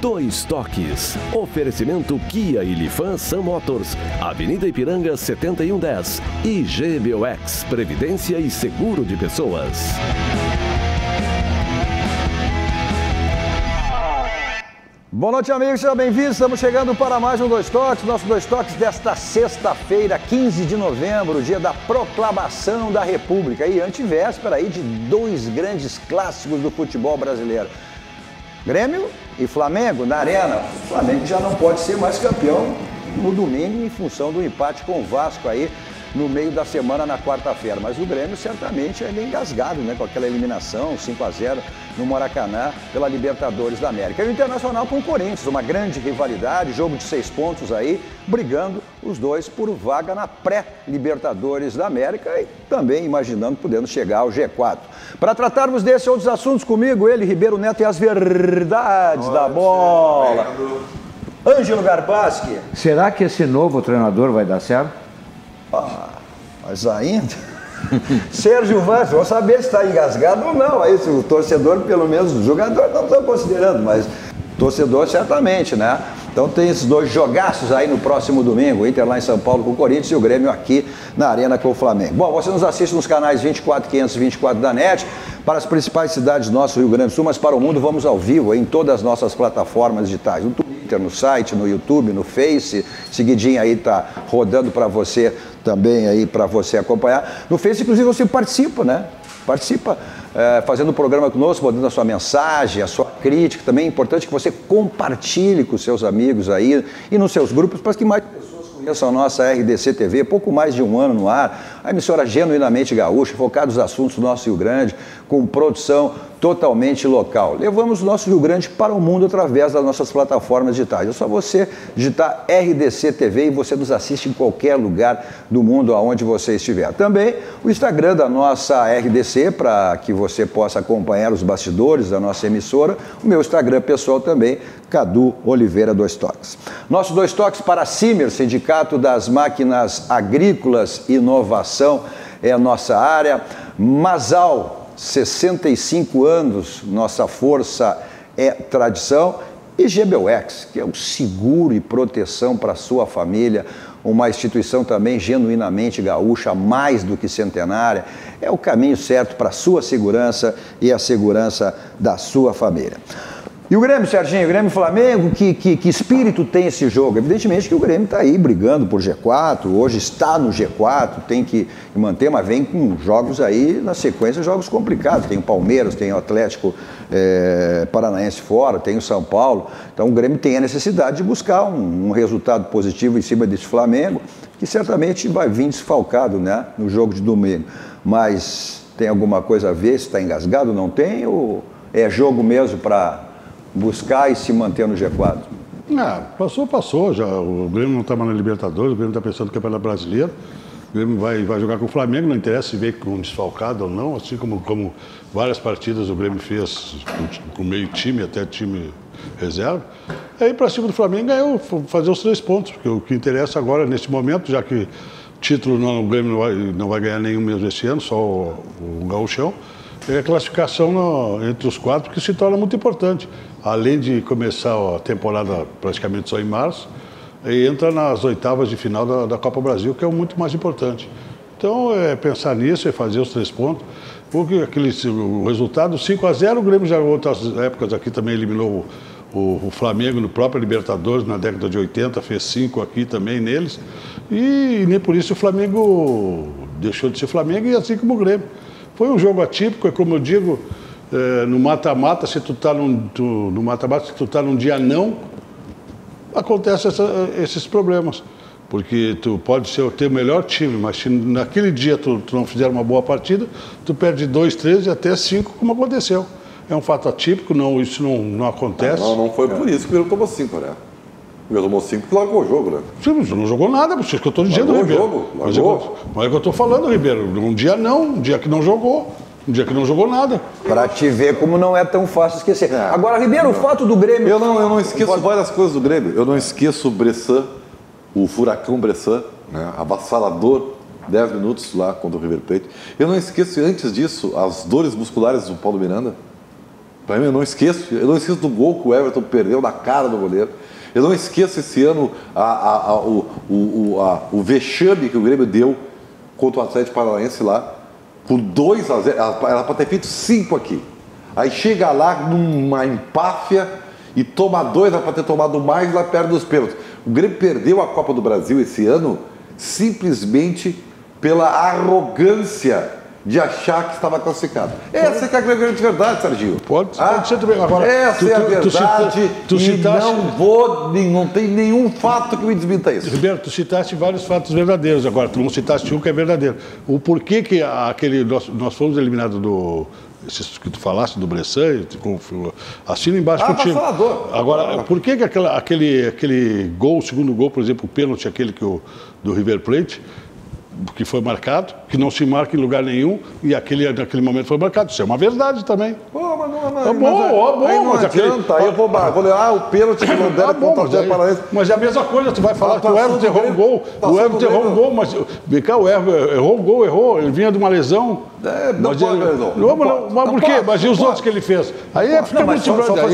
Dois Toques. Oferecimento Kia e Lifan Sam Motors. Avenida Ipiranga 7110. E GBOX, Previdência e Seguro de Pessoas. Boa noite, amigos, sejam bem-vindos. Estamos chegando para mais um Dois Toques. Nosso Dois Toques desta sexta-feira, 15 de novembro, dia da proclamação da República. E antevéspera aí de dois grandes clássicos do futebol brasileiro. Grêmio e Flamengo na Arena. O Flamengo já não pode ser mais campeão no domingo em função do empate com o Vasco aí no meio da semana na quarta-feira. Mas o Grêmio certamente é meio engasgado, né? Com aquela eliminação 5-0 no Maracanã pela Libertadores da América. E o Internacional com o Corinthians, uma grande rivalidade, jogo de 6 pontos aí, brigando os dois por vaga na pré-Libertadores da América e também imaginando podendo chegar ao G4. Para tratarmos desses outros assuntos comigo, ele, Ribeiro Neto e as verdades da bola. Ângelo Garbaschi. Será que esse novo treinador vai dar certo? Mas ainda... Sérgio Vaz, vamos saber se está engasgado ou não. Aí, o torcedor, pelo menos, o jogador não estou considerando, mas torcedor certamente, né? Então tem esses dois jogaços aí no próximo domingo, o Inter lá em São Paulo com o Corinthians e o Grêmio aqui na Arena com o Flamengo. Bom, você nos assiste nos canais 24, 524 da NET, para as principais cidades do nosso Rio Grande do Sul, mas para o mundo vamos ao vivo em todas as nossas plataformas digitais, no Twitter, no site, no YouTube, no Face, seguidinho aí tá rodando para você também aí, para você acompanhar. No Face, inclusive, você participa, né? Participa fazendo o programa conosco, mandando a sua mensagem, a sua crítica. Também é importante que você compartilhe com os seus amigos aí e nos seus grupos para que mais pessoas conheçam a nossa RDC TV, pouco mais de um ano no ar, a emissora genuinamente gaúcha, focada nos assuntos do nosso Rio Grande, com produção totalmente local. Levamos o nosso Rio Grande para o mundo através das nossas plataformas digitais. É só você digitar RDC TV e você nos assiste em qualquer lugar do mundo aonde você estiver. Também o Instagram da nossa RDC, para que você possa acompanhar os bastidores da nossa emissora. O meu Instagram pessoal também, Cadu Oliveira Dois Toques. Nosso Dois Toques para a CIMER, Sindicato das Máquinas Agrícolas e Inovação, é a nossa área. Masal, 65 anos, nossa força é tradição. E GBOX, que é um seguro e proteção para a sua família, uma instituição também genuinamente gaúcha, mais do que centenária, é o caminho certo para a sua segurança e a segurança da sua família. E o Grêmio, Serginho, o Grêmio e Flamengo, que espírito tem esse jogo? Evidentemente que o Grêmio está aí brigando por G4, hoje está no G4, tem que manter, mas vem com jogos aí, na sequência, jogos complicados. Tem o Palmeiras, tem o Atlético Paranaense fora, tem o São Paulo. Então o Grêmio tem a necessidade de buscar um resultado positivo em cima desse Flamengo, que certamente vai vir desfalcado, né, no jogo de domingo. Mas tem alguma coisa a ver se está engasgado, não tem? Ou é jogo mesmo para buscar e se manter no G4? Passou já. O Grêmio não está mais na Libertadores, o Grêmio está pensando no Campeonato Brasileiro. O Grêmio vai jogar com o Flamengo, não interessa se vê com desfalcado ou não, assim como várias partidas o Grêmio fez com meio time, até time reserva. Aí para cima do Flamengo ganhou, fazer os 3 pontos, porque o que interessa agora, nesse momento, já que título o Grêmio não vai ganhar nenhum mesmo esse ano, só o Gauchão, é a classificação entre os 4, que se torna muito importante. Além de começar a temporada praticamente só em março, e entra nas oitavas de final da Copa Brasil, que é o muito mais importante. Então, é pensar nisso, é fazer os 3 pontos. Porque o resultado 5-0, o Grêmio já em outras épocas aqui também eliminou o Flamengo no próprio Libertadores, na década de 80, fez 5 aqui também neles. E nem por isso o Flamengo deixou de ser Flamengo, e assim como o Grêmio. Foi um jogo atípico, é como eu digo, no mata-mata, se tu está num dia não, acontecem esses problemas. Porque tu pode ter o melhor time, mas se naquele dia tu não fizer uma boa partida, tu perde 2, 3 e até 5, como aconteceu. É um fato atípico, isso não acontece. Não foi por isso que o Grêmio tomou 5, né? O Grêmio tomou 5 porque largou o jogo, né? Sim, mas não jogou nada, por isso que eu estou dizendo, Ribeiro. Mas é o que eu estou falando, Ribeiro. Um dia não, um dia que não jogou. Um dia que não jogou nada. Para te ver como não é tão fácil esquecer. Agora, Ribeiro, o fato do Grêmio... Eu não esqueço várias coisas do Grêmio. Eu não esqueço o Bressan, o furacão Bressan, né? Avassalador, 10 minutos lá contra o River Plate. Eu não esqueço, antes disso, as dores musculares do Paulo Miranda. Pra mim, eu não esqueço do gol que o Everton perdeu na cara do goleiro. Eu não esqueço esse ano o vexame que o Grêmio deu contra o Atlético Paranaense lá, por 2-0. Era para ter feito 5 aqui. Aí chega lá numa empáfia e toma 2, era para ter tomado mais lá perto dos pênaltis. O Grêmio perdeu a Copa do Brasil esse ano simplesmente pela arrogância de achar que estava classificado. Essa é a grande verdade, Serginho. Pode ser também. Agora, essa é a verdade não tem nenhum fato que me desminta isso. Ribeiro, tu citaste vários fatos verdadeiros agora, tu não citaste um que é verdadeiro. O porquê que nós fomos eliminados do... Esses que tu falaste do Bressan, assina embaixo contigo. Agora, por que aquele gol, o segundo gol, por exemplo, o pênalti, aquele do River Plate, que foi marcado, que não se marca em lugar nenhum, e naquele momento foi marcado. Isso é uma verdade também. Não adianta, aí eu vou ler, o pênalti que não deram contra o Atlético Paranaense. Mas é a mesma coisa, tu vai falar que o Everton errou um gol. O Everton errou um gol, mas o Everton errou um gol, ele vinha de uma lesão. Mas por quê? Mas e os outros que ele fez? Aí fica muito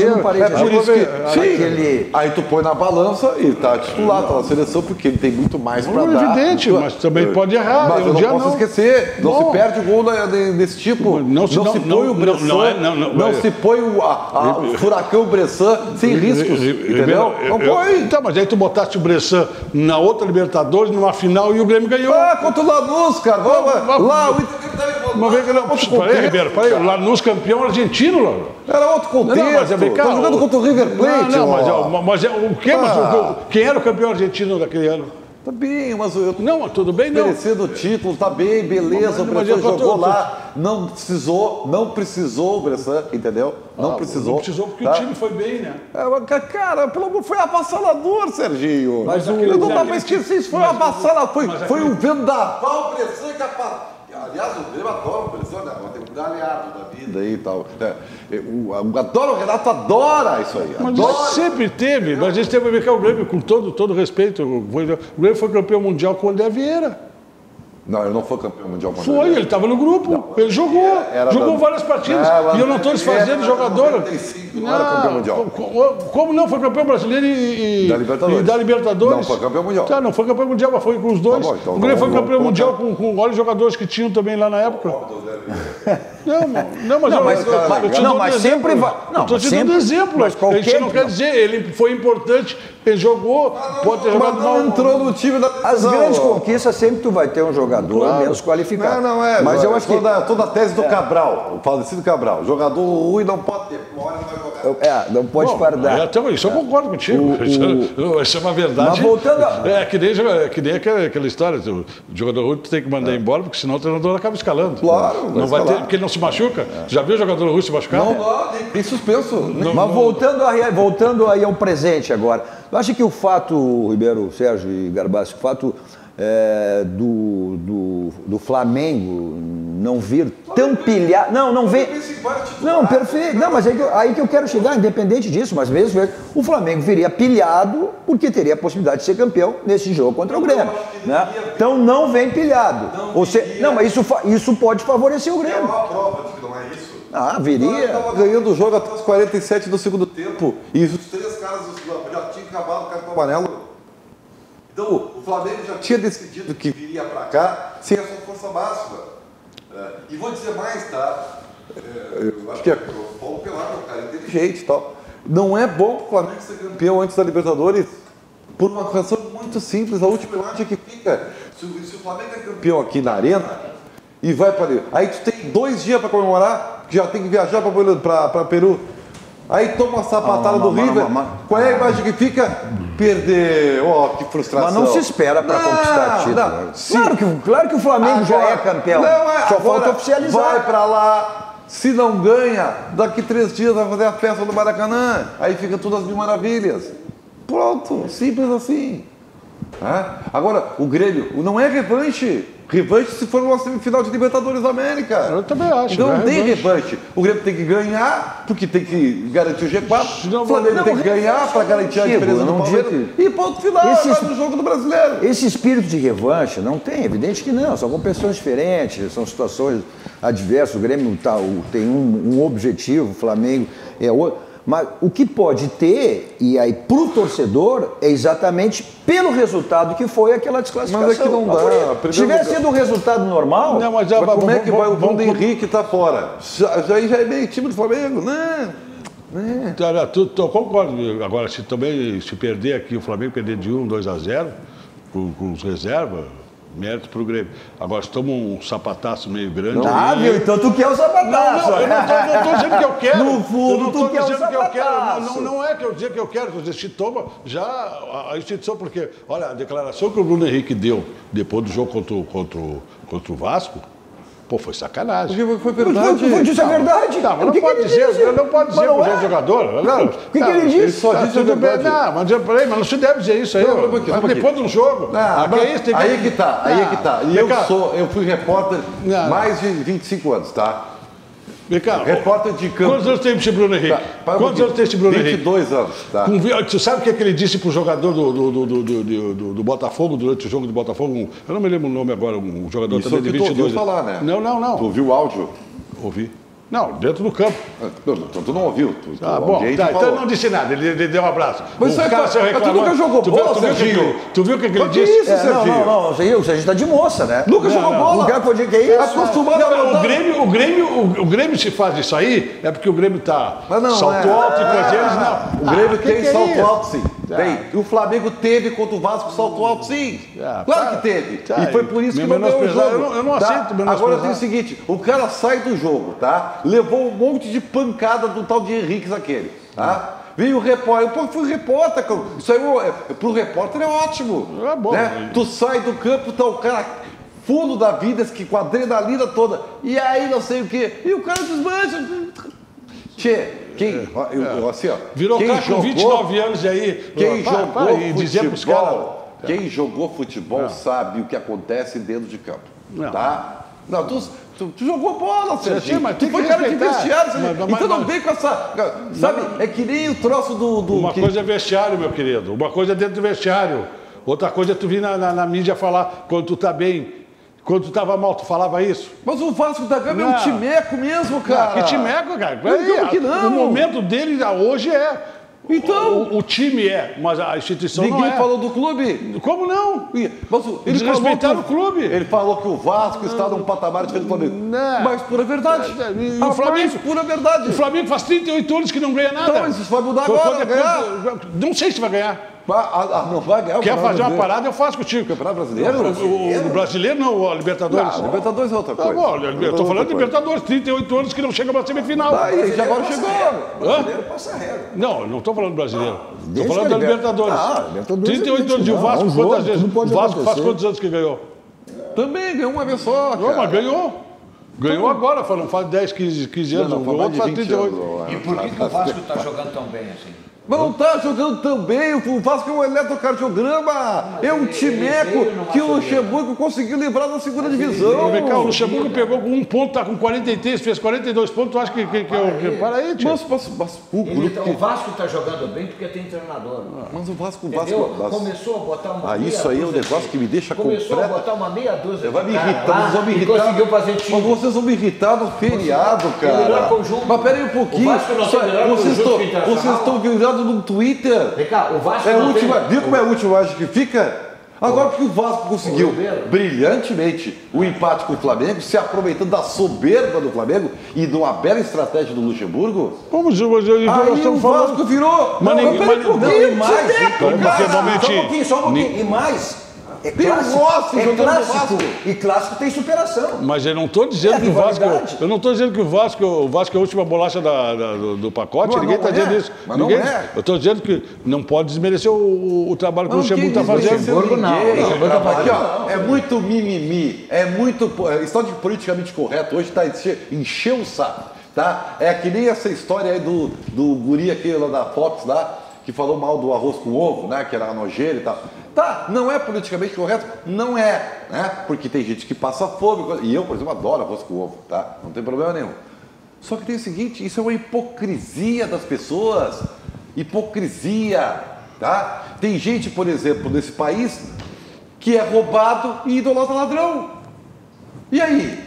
Aí tu põe na balança e tá titular, tá na seleção, porque ele tem muito mais pra dar. É evidente, mas também pode errar. Mas eu não posso esquecer, não se perde o gol desse tipo. Não se põe o Bressan, não se põe o Furacão Bressan sem riscos, entendeu? Não põe. Então, mas aí tu botaste o Bressan na outra Libertadores, numa final, e o Grêmio ganhou. Contra o Lanús, cara. Lá, o Inter Mas vem que não. Peraí, Ribeiro, o Lanús campeão argentino, lá. Era outro contexto. Tá jogando contra o River Plate. Mas o quê? Quem era o campeão argentino daquele ano? Tá bem, mas eu... Não, tudo bem, não. Merecendo o título, tá bem, beleza, o Bressan jogou lá, não precisou o Bressan, entendeu? Não precisou. Não precisou porque o time foi bem, né? Cara, foi avassalador, Serginho. Mas não dá pra esquecer isso, foi avassalador, foi um vendaval, o Bressan capaz. Aliás, o Grêmio adora o Bressan, né? Tem um aliado da vida aí e tal. O Renato adora isso aí. Mas sempre teve, mas a gente teve que ver o Grêmio, com todo respeito. O Grêmio foi campeão mundial com o André Vieira. Não, ele não foi campeão mundial com o André Foi, Vieira. ele estava no grupo, ele jogou várias partidas. E eu não estou desfazendo jogador. 95, não era campeão mundial. Como não? Foi campeão brasileiro e da Libertadores. Não, foi campeão mundial. Tá, não foi campeão mundial, mas foi com os dois. Tá bom, então, o Grêmio foi campeão mundial com vários jogadores que tinham também lá na época. Mas sempre vai. Não, estou te dando exemplo. A gente não quer dizer, ele foi importante, ele jogou, pode ter jogado mal. Não entrou no time da... As grandes conquistas sempre tu vai ter um jogador menos qualificado. Mas eu acho que toda a tese do Cabral, o falecido Cabral, jogador ruim não pode ter, uma hora não vai jogar. Não pode fardar. Isso eu concordo contigo. Isso é uma verdade. Mas voltando que nem aquela história, o jogador ruim tu tem que mandar embora, porque senão o treinador acaba escalando. Claro. Não vai ter, porque ele não se machuca. Já viu o jogador ruim se machucar? Não, tem suspenso. Mas voltando aí ao presente agora, eu acho que o fato, Ribeiro, Sérgio e Garbassi, o fato do Flamengo não vir tão pilhado. Não vem. Não, perfeito. Não, mas aí que eu quero chegar, independente disso, mas mesmo o Flamengo viria pilhado porque teria a possibilidade de ser campeão nesse jogo contra o Grêmio. Né? Então não vem pilhado. Não, mas isso pode favorecer o Grêmio. É uma prova de que não é isso. Viria. Estava ganhando o jogo até os 47 do segundo tempo. E os 3 caras já tinham acabado o cartão amarelo. Então, o Flamengo já tinha decidido que viria para cá sem a sua força máxima. E vou dizer mais, tá? Eu acho que o Paulo Pelado é um cara inteligente e tal. Não é bom para o Flamengo ser campeão antes da Libertadores por uma razão muito simples. A última imagem que fica, se o Flamengo é campeão aqui na Arena e vai para ali, aí tu tem 2 dias para comemorar, que já tem que viajar para Peru. Aí toma uma sapatada do River. Qual é a imagem que fica? Perder. Que frustração. Mas não se espera para conquistar título. Claro que o Flamengo já é campeão. Só falta oficializar. Vai para lá. Se não ganha, daqui 3 dias vai fazer a festa do Maracanã. Aí fica tudo as mil maravilhas. Pronto. Simples assim. Agora, o Grêmio não é revanche. Revanche se for uma semifinal de Libertadores da América. Eu também acho. Então não tem revanche. O Grêmio tem que ganhar, porque tem que garantir o G4. O Flamengo tem que ganhar para garantir a diferença do Palmeiras. E ponto final, vai no jogo do Brasileiro. Esse espírito de revanche não tem, evidente que não. São competições diferentes, são situações adverso, o Grêmio tem um objetivo, o Flamengo é outro. Mas o que pode ter, e aí para o torcedor, é exatamente pelo resultado que foi aquela desclassificação. Mas é que não dá. Se tivesse sido um resultado normal... Não, mas como é que vai o Bruno Henrique tá fora? Já é meio time do Flamengo, né? Eu concordo. Agora, se perder aqui, o Flamengo perder de 2-0, com os reservas, mérito pro Grêmio. Agora, se toma um sapataço meio grande... viu? Então tu quer o sapataço. Não, eu não tô dizendo que eu quero. No fundo, tu quer o sapataço. Não é que eu dizer que eu quero. Se toma já a instituição, porque, olha, a declaração que o Bruno Henrique deu depois do jogo contra o Vasco, pô, foi sacanagem. Porque foi verdade. Isso é verdade. Não, mas não pode dizer, não pode dizer pro jogador. Não, o que ele disse? Ele só disse a verdade. Não, mas não se deve dizer isso aí. Depois de um jogo. Aí é que tá. E eu fui repórter mais de 25 anos, tá? Vem cá, repórter de campo. Quantos anos tem esse Bruno Henrique? Quantos anos tem esse Bruno Henrique? 22 anos, tá? Tu sabe o que ele disse pro jogador do Botafogo, durante o jogo do Botafogo? Eu não me lembro o nome agora, um jogador Isso também de 22 anos. Tu ouviu falar, né? Não. Tu ouviu o áudio? Ouvi. Não, dentro do campo. Tu não ouviu. Bom, então não disse nada, ele deu um abraço. Mas o cara tu nunca jogou bola, Serginho? Tu viu o que ele disse? Que isso, Serginho? Não, a gente tá de moça, né? Nunca jogou bola. Que é isso? Acostumado a rodar. O Grêmio se faz isso aí, é porque o Grêmio tá salto alto e coisa deles, não. O Grêmio tem salto alto, sim. Tem. E o Flamengo teve contra o Vasco salto alto, sim. Claro que teve. E foi por isso que não deu o jogo. Eu não aceito menosprezar. Agora tem o seguinte, o cara sai do jogo, tá? Levou um monte de pancada do tal de Henrique aquele, tá? Veio o repórter, pô, fui repórter, cara. Isso aí pro repórter é ótimo. É bom. Né? Tu sai do campo, tá o cara fundo da vida, com a adrenalina toda, e aí não sei o quê. E o cara desmancha. Virou cara com 29 anos aí. Quem jogou e dizer pros caras. Quem jogou futebol sabe o que acontece dentro de campo. Tá? Não, tu jogou bola, Serginho. Mas tu foi cara de vestiário. Então não vem com essa... Sabe, é que nem o troço do... Uma coisa é vestiário, meu querido. Uma coisa é dentro do vestiário. Outra coisa é tu vir na mídia falar quando tu tá bem. Quando tu tava mal, tu falava isso? Mas o Vasco da Gama é um timeco mesmo, cara. Que timeco, cara? Que não. O momento dele hoje é... Então... O time mas a instituição não é. Ninguém falou do clube? Como não? Mas eles respeitaram o clube. Ele falou que o Vasco está num patamar diferente do Flamengo. Não. Mas pura verdade. O Flamengo, pura verdade. O Flamengo faz 38 anos que não ganha nada. Então, mas isso vai mudar agora, vai ganhar. Não sei se vai ganhar. Não vai ganhar. Quer fazer uma parada, eu faço contigo. O Campeonato Brasileiro? O brasileiro não, o Libertadores. Não, Libertadores é outra coisa. Tá bom, eu tô falando de Libertadores, 38 anos que não chega pra semifinal. Aí já agora chegou. O brasileiro passa a regra. Não não tô falando brasileiro. Tô falando da Libertadores. Libertadores 38 anos de Vasco, quantas vezes? O Vasco faz quantos anos que ganhou? Também ganhou uma vez só, cara. Não, mas ganhou. Ganhou agora, faz 10, 15 anos. Não, o outro faz 38. E por que o Vasco está jogando tão bem assim? Mas não tá jogando tão bem, o Vasco é um eletrocardiograma, é um timeco que o Luxemburgo conseguiu livrar da segunda divisão. Vem cá, o Luxemburgo pegou com 1 ponto, tá com 43, fez 42 pontos, tu acha que para aí, tio? O Vasco está jogando bem porque tem treinador. Mas o Vasco... Começou a botar uma meia isso aí é um negócio que me deixa Começou a botar uma meia dúzia. Vai me irritar, vocês vão me irritar. Conseguiu fazer time. Mas vocês vão me irritar no feriado, cara. Mas peraí um pouquinho. Vocês estão virados no Twitter. Vem cá, o Vasco viu como é a última que fica? Agora porque o Vasco conseguiu brilhantemente o empate com o Flamengo, se aproveitando da soberba do Flamengo e de uma bela estratégia do Luxemburgo. Como aí o Vasco virou... Só um pouquinho. E mais... É clássico. E clássico tem superação. Mas eu não estou dizendo que o Vasco. Eu não estou dizendo que o Vasco é a última bolacha do pacote. Ninguém está dizendo isso. Eu estou dizendo que não pode desmerecer o trabalho que o Luxemburgo está fazendo. Aqui, ó, é muito mimimi, é muito. História de politicamente correto hoje está encheu o saco. Tá? É que nem essa história aí do guri aquele lá da Fox lá, que falou mal do arroz com ovo, né? Que era nojeiro e tal. Tá, não é politicamente correto? Não é, né? Porque tem gente que passa fome. E eu, por exemplo, adoro arroz com ovo, tá? Não tem problema nenhum. Só que tem o seguinte, isso é uma hipocrisia das pessoas. Hipocrisia, tá? Tem gente, por exemplo, nesse país que é roubado e idolatra ladrão. E aí?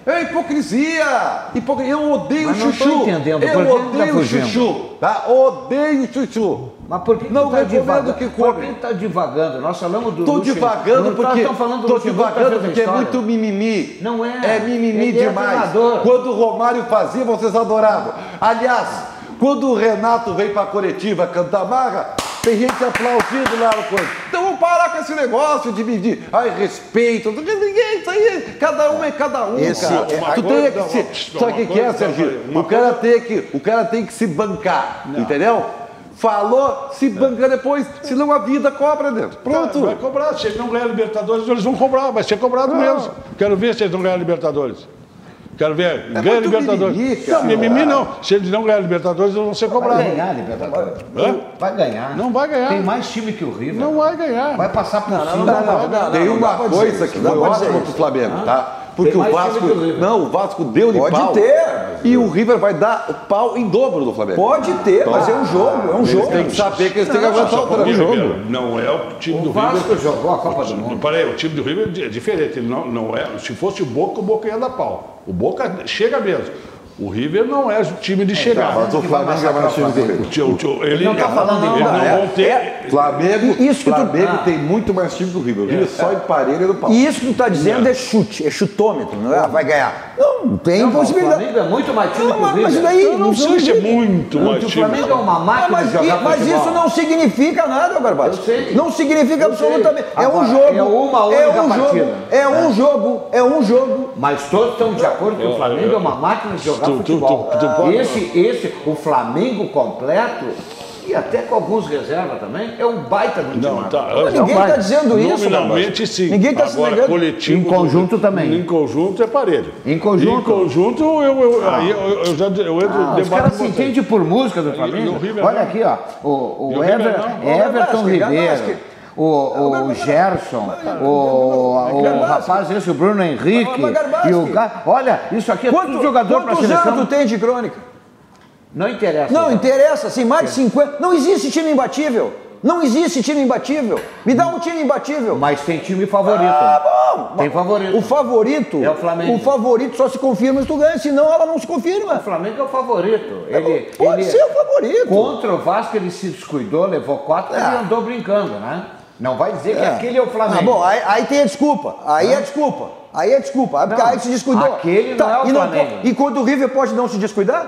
É hipocrisia! Eu odeio Mas o não tô Chuchu. entendendo, Eu por que tá odeio o fugindo? Chuchu, tá? Odeio o Chuchu. Mas por que Não tá recomendo divagando? que Por come. que tá divagando? Nós falamos do Tô Luxemburgo. divagando Não, porque, estão falando do tô Luxemburgo, divagando tá fazendo porque é história. muito mimimi. Não é. É mimimi Ele é demais. treinador. Quando o Romário fazia, vocês adoravam. Aliás, quando o Renato veio pra coletiva cantar marra, tem gente aplaudindo lá no coisa. Então vamos parar com esse negócio de medir. Ai, respeito. Ninguém, isso aí, cada um é cada um, Esse cara. é- Tu tem que sabe o que é, Serginho? O cara tem que se bancar, entendeu? Falou, se banca depois, senão a vida cobra dentro. Pronto. Vai cobrar. Se eles não ganhar a Libertadores, eles vão cobrar. Vai ser cobrado mesmo. Quero ver se eles não ganham a Libertadores. Quero ver. Ganha a muito Libertadores. mimimi, cara. Não, mimimi não. Se eles não ganhar a Libertadores, eles vão ser Vai cobrados. ganhar, Libertadores. Hã? Vai ganhar. Não vai ganhar. Tem mais time que o River. Não vai ganhar. Vai passar por cima. Tem não uma dá pra dizer coisa isso, que não foi dá pra dizer ótima isso. pro Flamengo, tá? Porque Tem o mais Vasco. time que o River. Não, o Vasco deu de Pode pau. ter. E o River vai dar o pau em dobro do Flamengo. Pode ter, mas é um jogo, é um Eles jogo. têm que saber que eles têm que aguentar o O tranco. River não é o time do O Vasco River. jogou a Copa do Mundo. Peraí, o time do River é diferente. Ele não é. Se fosse o Boca ia dar pau. O Boca chega mesmo. O River não é o time de chegar. Mas o Flamengo é mais time do River. Ele não tá falando eles não, não vão ter. Flamengo, Isso que tu- Flamengo tem muito mais time que o River. O River só emparelha do pau. E isso que tu tá dizendo é chute, é chutômetro, não é? Vai ganhar. Não, tem Não, o possibilidade. Flamengo é muito mais time que o Mas River. daí Eu não sei se é muito mais O time. Flamengo é uma máquina de jogar Mas futebol. isso não significa nada, Barbados. Eu sei. Não significa Eu sei. absolutamente. É Agora, um jogo. é uma única é um partida. jogo. É um jogo. É um jogo. Mas todos estão de acordo que o Flamengo é uma máquina de jogar futebol. O Flamengo completo, e até com alguns reservas também, é um baita do Não, time. tá. Ninguém está dizendo isso, Nominalmente Barbados. sim. Ninguém está se Agora, negando. coletivo. Em conjunto também. Em conjunto é parelho. Em conjunto? Em conjunto, eu entro Os caras se entendem por música do Flamengo. o River Olha não. aqui, ó. E O o River não. Everton Garbasque, Ribeiro. O Gerson, o rapaz esse, o Bruno Henrique. Mas Garbasque. E o cara. Olha, isso aqui é tudo jogador para a Quantos anos seleção. tu tem de crônica? Não interessa. Não, né? interessa, assim, mais de 50. Não existe time imbatível. Não existe time imbatível. Me dá um time imbatível. Mas tem time favorito. Bom, Tem favorito. O favorito. É o Flamengo. O favorito só se confirma se tu ganha, senão ela não se confirma. O Flamengo é o favorito. Pode ser o favorito. Contra o Vasco ele se descuidou, levou 4 e andou brincando, né? Não vai dizer que aquele é o Flamengo. Ah, bom, aí tem a desculpa. Aí é desculpa. Aí é desculpa. Porque Não, aí se descuidou. aquele não é o e Flamengo. E quando o River pode não se descuidar?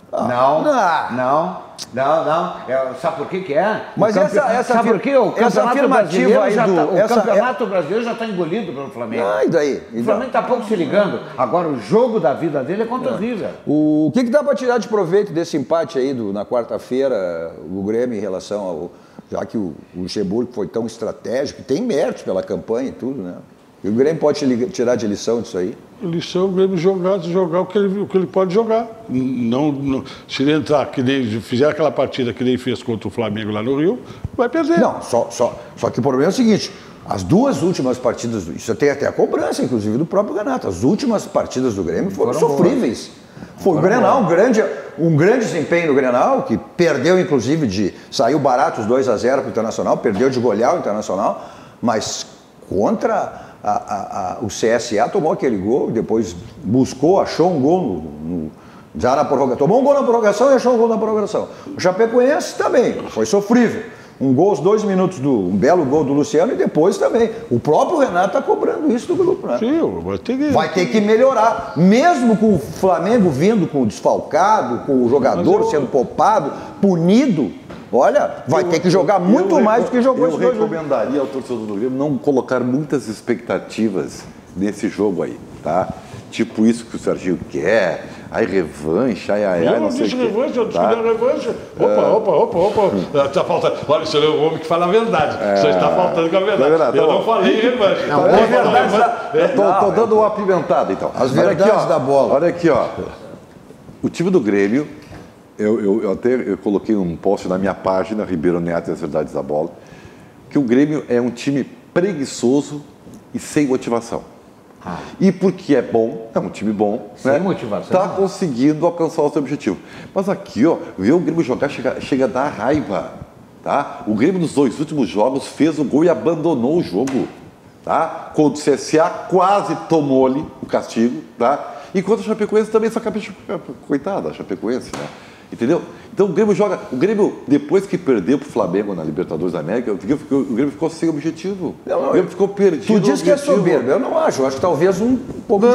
Não. Sabe por que é? Mas essa sabe por quê? O essa Campeonato afirmativa Brasileiro aí já do- tá, o essa- Campeonato Brasileiro já está engolido pelo Flamengo. E daí? O Flamengo está pouco se ligando. Agora, o jogo da vida dele é contra o River. O que dá para tirar de proveito desse empate aí na quarta-feira, o Grêmio em relação ao... Já que o Luxemburgo foi tão estratégico, tem méritos pela campanha e tudo, né? E o Grêmio pode tirar de lição disso aí? Lição, o Grêmio jogar o que ele pode jogar. Não, se ele entrar, que nem fizer aquela partida que ele fez contra o Flamengo lá no Rio, vai perder. Não, só que o problema é o seguinte, as duas últimas partidas, isso tem até a cobrança, inclusive, do próprio Renato, as últimas partidas do Grêmio foram sofríveis. Foi o Grenal, um grande desempenho no Grenal, que perdeu, inclusive, saiu barato os 2-0 para o Internacional, perdeu de golear o Internacional, mas contra o CSA tomou aquele gol, depois buscou, achou um gol já na prorrogação. Tomou um gol na prorrogação e achou um gol na prorrogação. O Chapecoense também, foi sofrível. Um gol aos 2 minutos, um belo gol do Luciano e depois também. O próprio Renato está cobrando isso do grupo, né? Sim, Vai ter que melhorar. Mesmo com o Flamengo vindo com o desfalcado, com o jogador sendo poupado, punido, olha, vai ter que jogar muito mais do que jogou esse Eu dois jogos. recomendaria ao torcedor do Grêmio não colocar muitas expectativas nesse jogo aí, tá? Tipo isso que o Serginho quer, aí revanche, Eu não disse revanche, eu discuti a revanche. Opa. Tá faltando. Olha, o senhor é um homem que fala a verdade. Só está faltando com a verdade. É verdade, Eu tá não bom. falei revanche. Não, Eu é falei verdade. Tô dando uma apimentada, então. As Olha verdades aqui, ó, da bola. Olha aqui, ó. O time do Grêmio, eu coloquei um post na minha página, Ribeiro Neto e as Verdades da Bola, que o Grêmio é um time preguiçoso e sem motivação. E porque é bom, é um time bom, Sem motivação. Tá conseguindo alcançar o seu objetivo. Mas aqui, ó, ver o Grêmio jogar chega a dar raiva, tá? O Grêmio nos 2 últimos jogos fez o gol e abandonou o jogo, tá? Quando o CSA quase tomou-lhe o castigo, tá? Enquanto a Chapecoense também, só que coitada, a Chapecoense, né? Entendeu? Então o Grêmio, depois que perdeu pro Flamengo na Libertadores da América, o Grêmio ficou sem objetivo. O Grêmio ficou perdido. Tu diz que é soberbo, eu não acho. Eu acho que talvez um pouco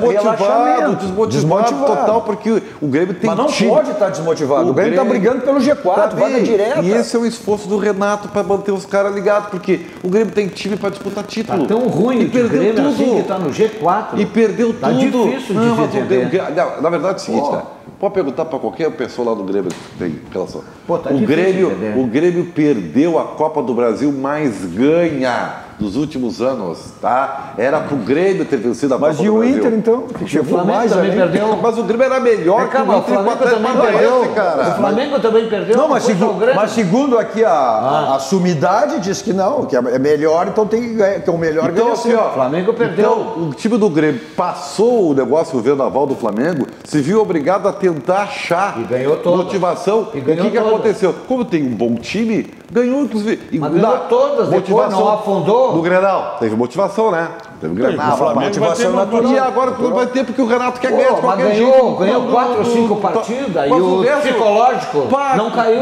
desmotivado total, porque o Grêmio tem Mas não pode estar desmotivado. O Grêmio está brigando pelo G4, vaga direta. E esse é o esforço do Renato para manter os caras ligados, porque o Grêmio tem time para disputar título. Tá tão ruim o Grêmio tudo. Assim que está no G4. E perdeu tudo. Tá difícil de entender. Na verdade é o seguinte, né? Pode perguntar para qualquer pessoa lá do Grêmio que tem relação. Tá o Grêmio perdeu a Copa do Brasil mais ganha dos últimos anos, tá? Era pro Grêmio ter vencido a Copa do Brasil. Mas e o Inter, então? O Flamengo também perdeu. Mas o Grêmio era melhor que o Inter. O Flamengo também perdeu, cara. O Flamengo também perdeu. Não, mas segundo aqui a sumidade diz que não, que é melhor, então tem que é o melhor então, assim, ó, o Flamengo perdeu. Então, o time do Grêmio passou o negócio vendaval do Flamengo, se viu obrigado a tentar achar motivação. E o que aconteceu? Como tem um bom time, ganhou inclusive. Mas ganhou todas, depois não afundou. No Grenal, teve motivação, né? Teve Grenal, motivação natural. E agora tudo vai ter porque o Renato quer ganhar de qualquer jeito. Ganhou 4 ou 5 partidas e o psicológico não caiu.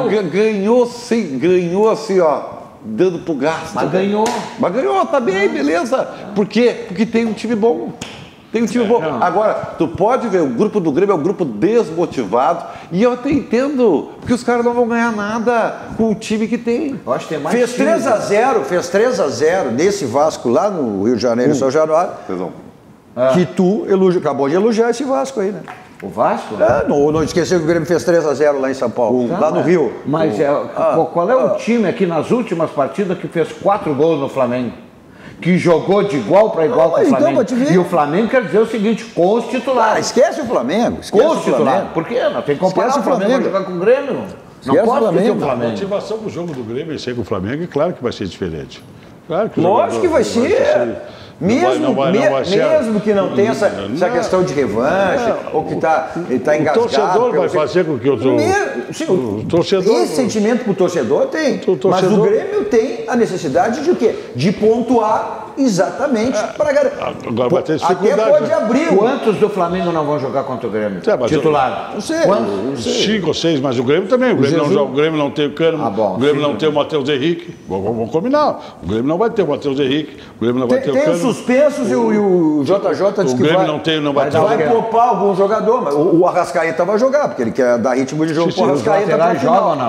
Ganhou assim, ó, dando pro gasto. Mas ganhou. Mas ganhou, tá bem, beleza. Por quê? Porque tem um time bom. Tem um time bom. Não. Agora, tu pode ver, o grupo do Grêmio é um grupo desmotivado. E eu até entendo, porque os caras não vão ganhar nada com o time que tem. Eu acho que tem mais fez 3x0 nesse Vasco lá no Rio de Janeiro, São Januário. Que tu acabou de elogiar esse Vasco aí, né? O Vasco? Não esqueceu que o Grêmio fez 3x0 lá em São Paulo, lá no Rio. Mas qual é o time aqui nas últimas partidas que fez 4 gols no Flamengo? Que jogou de igual para igual com o Flamengo. E o Flamengo quer dizer o seguinte, com os titulares. Esquece o Flamengo. Com os titulares. Por quê? Não tem que comparar o Flamengo jogar com o Grêmio. Não pode ter o Flamengo. A motivação do jogo do Grêmio e ser com o Flamengo, é claro que vai ser diferente. Claro que lógico que vai ser. Mesmo que não tenha essa questão de revanche, ou que está engasgado. O torcedor vai fazer com que o torcedor... Esse sentimento que o torcedor tem, mas o Grêmio tem a necessidade de o quê? De pontuar exatamente para garantir. Agora vai ter dificuldade. Até pode abrir. Quantos do Flamengo não vão jogar contra o Grêmio? Titular. Não sei. 5 ou 6, mas o Grêmio também. O Grêmio não joga, o Grêmio não tem o Kahneman, o Grêmio não tem o Matheus Henrique. Vamos combinar. O Grêmio não vai ter o Matheus Henrique, o Grêmio não vai ter o Kahneman. Tem os suspensos e o JJ disse que vai poupar algum jogador, mas o Arrascaeta vai jogar, porque ele quer dar ritmo de jogo para o Arrascaeta. Os laterais jogam ou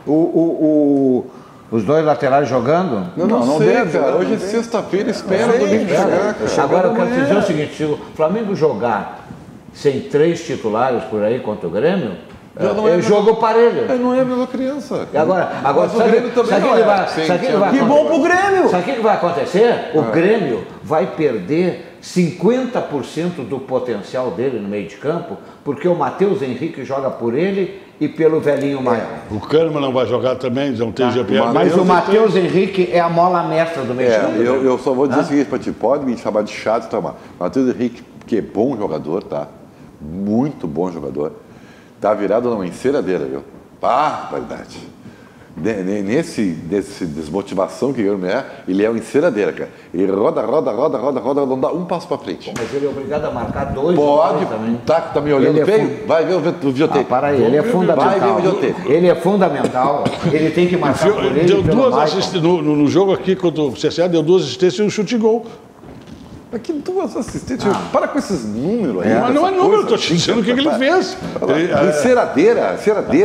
não? Os dois laterais jogando? Não sei, deve, cara. Hoje é sexta-feira, espera o domingo chegar. Agora eu quero dizer o seguinte, se o Flamengo jogar sem 3 titulares por aí contra o Grêmio, é jogo parelho. Não é a mesma criança. E agora sabe o que vai Que bom pro Grêmio! Sabe o que vai acontecer? O Grêmio vai perder 50% do potencial dele no meio de campo, porque o Matheus Henrique joga por ele e pelo velhinho Maicon. O Kahneman não vai jogar também, não tem GPR. Mas o Matheus Henrique é a mola mestra do meio de campo. Eu só vou dizer o seguinte pra ti, pode me chamar de chato, tá? Matheus Henrique, que é bom jogador, tá? Muito bom jogador. Tá virado numa enceradeira, viu? Barbaridade. Nesse desmotivação que ele é uma enceradeira, cara. Ele roda, não dá um passo pra frente. Mas ele é obrigado a marcar 2 pode também. Tá me olhando feio? Vai ver o videotape. Para aí, ele é fundamental. Vai ver o videotape. Ele é fundamental. Ele tem que marcar por ele. Deu 2 assistências no jogo aqui contra o CSA, deu 2 assistências e um chute gol. Mas que 2 assistentes? Para com esses números aí. Mas não é número, eu tô te dizendo o que ele fez. Enceradeira.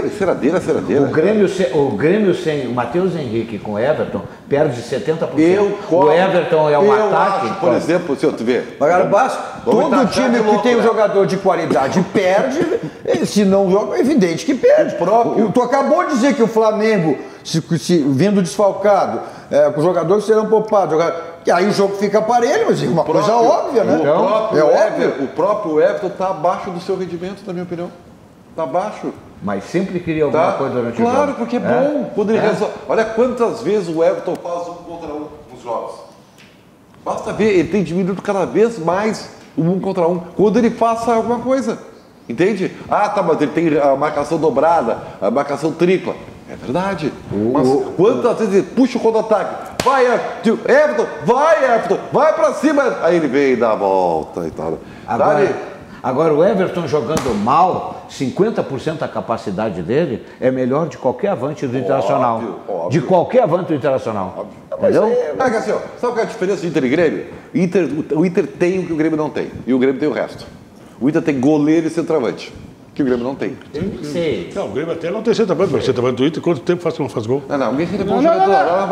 O Grêmio sem o Matheus Henrique com o Everton perde 70%. O Everton é um ataque. Acho, por exemplo, se eu te ver. Agora, todo time que tem um jogador de qualidade perde, se não joga, é evidente que perde. Tu acabou de dizer que o Flamengo, vindo desfalcado, com os jogadores serão poupados, e aí o jogo fica parelho, mas é uma coisa óbvia, né? O próprio Everton está abaixo do seu rendimento, na minha opinião. Está abaixo. Mas sempre queria alguma coisa durante o jogo. Claro, porque é bom. Quando ele resolve. Olha quantas vezes o Everton faz 1 contra 1 nos jogos. Basta ver, ele tem diminuído cada vez mais o 1 contra 1. Quando ele faça alguma coisa. Entende? Mas ele tem a marcação dobrada, a marcação tripla. É verdade. Mas quantas vezes ele puxa o contra-ataque? Vai, Everton, vai pra cima. Aí ele vem e dá a volta e tal. Agora, Agora, o Everton jogando mal, 50% da capacidade dele é melhor de qualquer avante do Internacional. Óbvio. De qualquer avante do Internacional. Entendeu? Assim, ó, sabe qual é a diferença de Inter e Grêmio? O Inter tem o que o Grêmio não tem. E o Grêmio tem o resto. O Inter tem goleiro e centroavante. Que o Grêmio não tem. Sei. Não, o Grêmio até não tem centroavante, mas centroavante do Inter, quanto tempo faz que não faz gol? Não, o Guerreiro é bom jogador.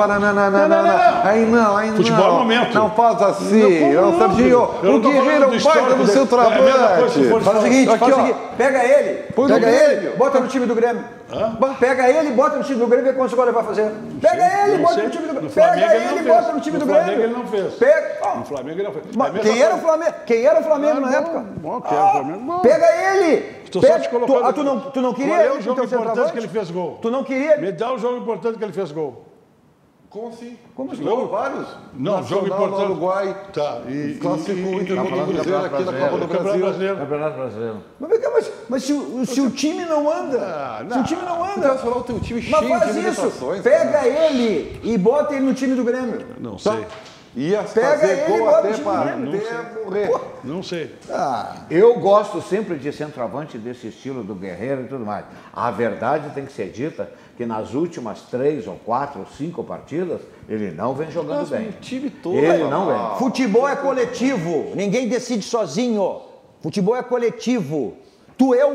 Não. Aí não. Futebol é momento. Não faz assim. Não, Serginho, o Guerreiro é um baita do centroavante. Faz o seguinte, pega ele, bota no time do Grêmio. Pega ele e bota no time do Grêmio e vê quantos gols ele vai fazer. Pega ele e bota no time do Grêmio. Pega ele e bota no time do Grêmio. No Flamengo ele não fez. No Flamengo ele não fez. Quem era o Flamengo? Quem era o Flamengo na época? Pega ele! Estou só te colocando. Tu não queria Qual é ele o jogo importante que ele fez gol? Tu não queria? Me dá o jogo importante que ele fez gol. Como assim? Como assim? Jogo vários? Não, jogo importante. No Uruguai. Tá. Classificou o Inter contra o Cruzeiro aqui na Copa do Brasil. Campeonato Brasileiro. Mas se o time não anda, se o time não O anda, Internacional tem um time mas cheio de faz isso, limitações. pega ele e bota ele no time do Grêmio. Não sei. Ia Pega fazer ele e gol bota até o time para dele. morrer. Não sei. Eu gosto sempre de centroavante desse estilo do Guerreiro e tudo mais. A verdade tem que ser dita que nas últimas 3 ou 4 ou 5 partidas, ele não vem jogando bem. O time todo. Ele não vem. Futebol é coletivo, ninguém decide sozinho. Futebol é coletivo. Tu é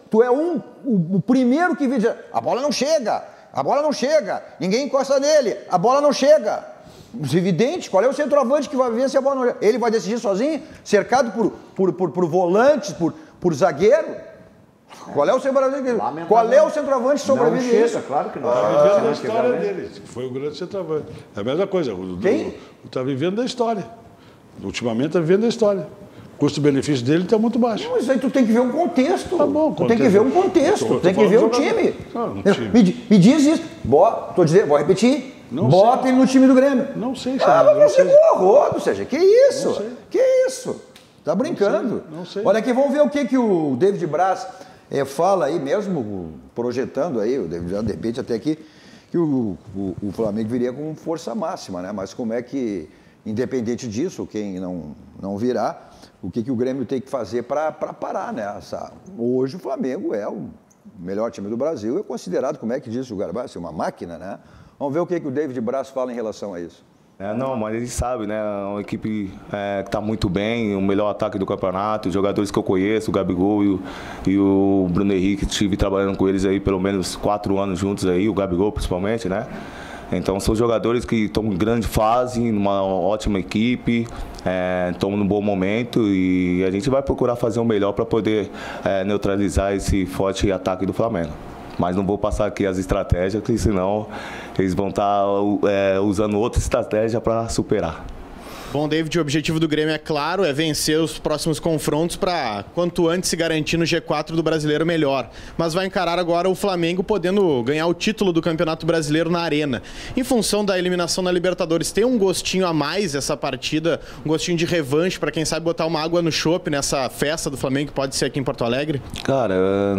o primeiro que vê dizer, a bola não chega, ninguém encosta nele, a bola não chega. Evidente, qual é o centroavante que vai ver se a bola não chega? Ele vai decidir sozinho, cercado por volantes, por zagueiro? Qual é o centroavante? Qual é o centroavante que sobrevive não chega, isso? Claro que não. Está vivendo a história dele, que foi o grande centroavante. É a mesma coisa. Quem? Está vivendo da história. Ultimamente está vivendo da história. O custo-benefício dele está muito baixo. Mas aí tu tem que ver um contexto. Tá bom, tu tem que ver um contexto, Tô tem que ver um falando do time. jogador. Não, um time. Me diz isso. Tô dizendo, vou repetir. Não Bota sei. ele no time do Grêmio. Não sei, Ah, Sérgio, mas você não sei. pulou a rodo, Sérgio. Que isso? Não sei. Que isso? Tá brincando. Não sei. Olha aqui, vamos ver o que o David Braz fala aí, mesmo projetando aí, o David Braz, de repente até aqui, que o Flamengo viria com força máxima, né? Mas como é que, independente disso, quem não virá, o que o Grêmio tem que fazer para parar, né? Hoje o Flamengo é o melhor time do Brasil, é considerado, como é que diz o Garbá, uma máquina, né? Vamos ver o que o David Braz fala em relação a isso. Não, mas a gente sabe, né? É uma equipe que está muito bem, o melhor ataque do campeonato, os jogadores que eu conheço, o Gabigol e o Bruno Henrique, estive trabalhando com eles aí pelo menos 4 anos juntos aí, o Gabigol principalmente, né? Então são jogadores que estão em grande fase, numa ótima equipe, estão num bom momento e a gente vai procurar fazer o melhor para poder neutralizar esse forte ataque do Flamengo. Mas não vou passar aqui as estratégias, porque senão eles vão estar usando outra estratégia para superar. Bom, David, o objetivo do Grêmio é claro, é vencer os próximos confrontos para quanto antes se garantir no G4 do Brasileiro melhor. Mas vai encarar agora o Flamengo podendo ganhar o título do Campeonato Brasileiro na Arena. Em função da eliminação na Libertadores, tem um gostinho a mais essa partida, um gostinho de revanche para quem sabe botar uma água no chope nessa festa do Flamengo que pode ser aqui em Porto Alegre? Cara,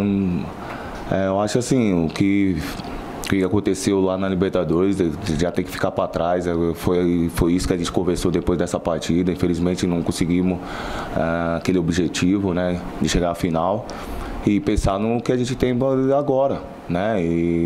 eu acho assim, o que aconteceu lá na Libertadores já tem que ficar para trás. Foi isso que a gente conversou depois dessa partida. Infelizmente não conseguimos aquele objetivo, né, de chegar à final e pensar no que a gente tem agora, né?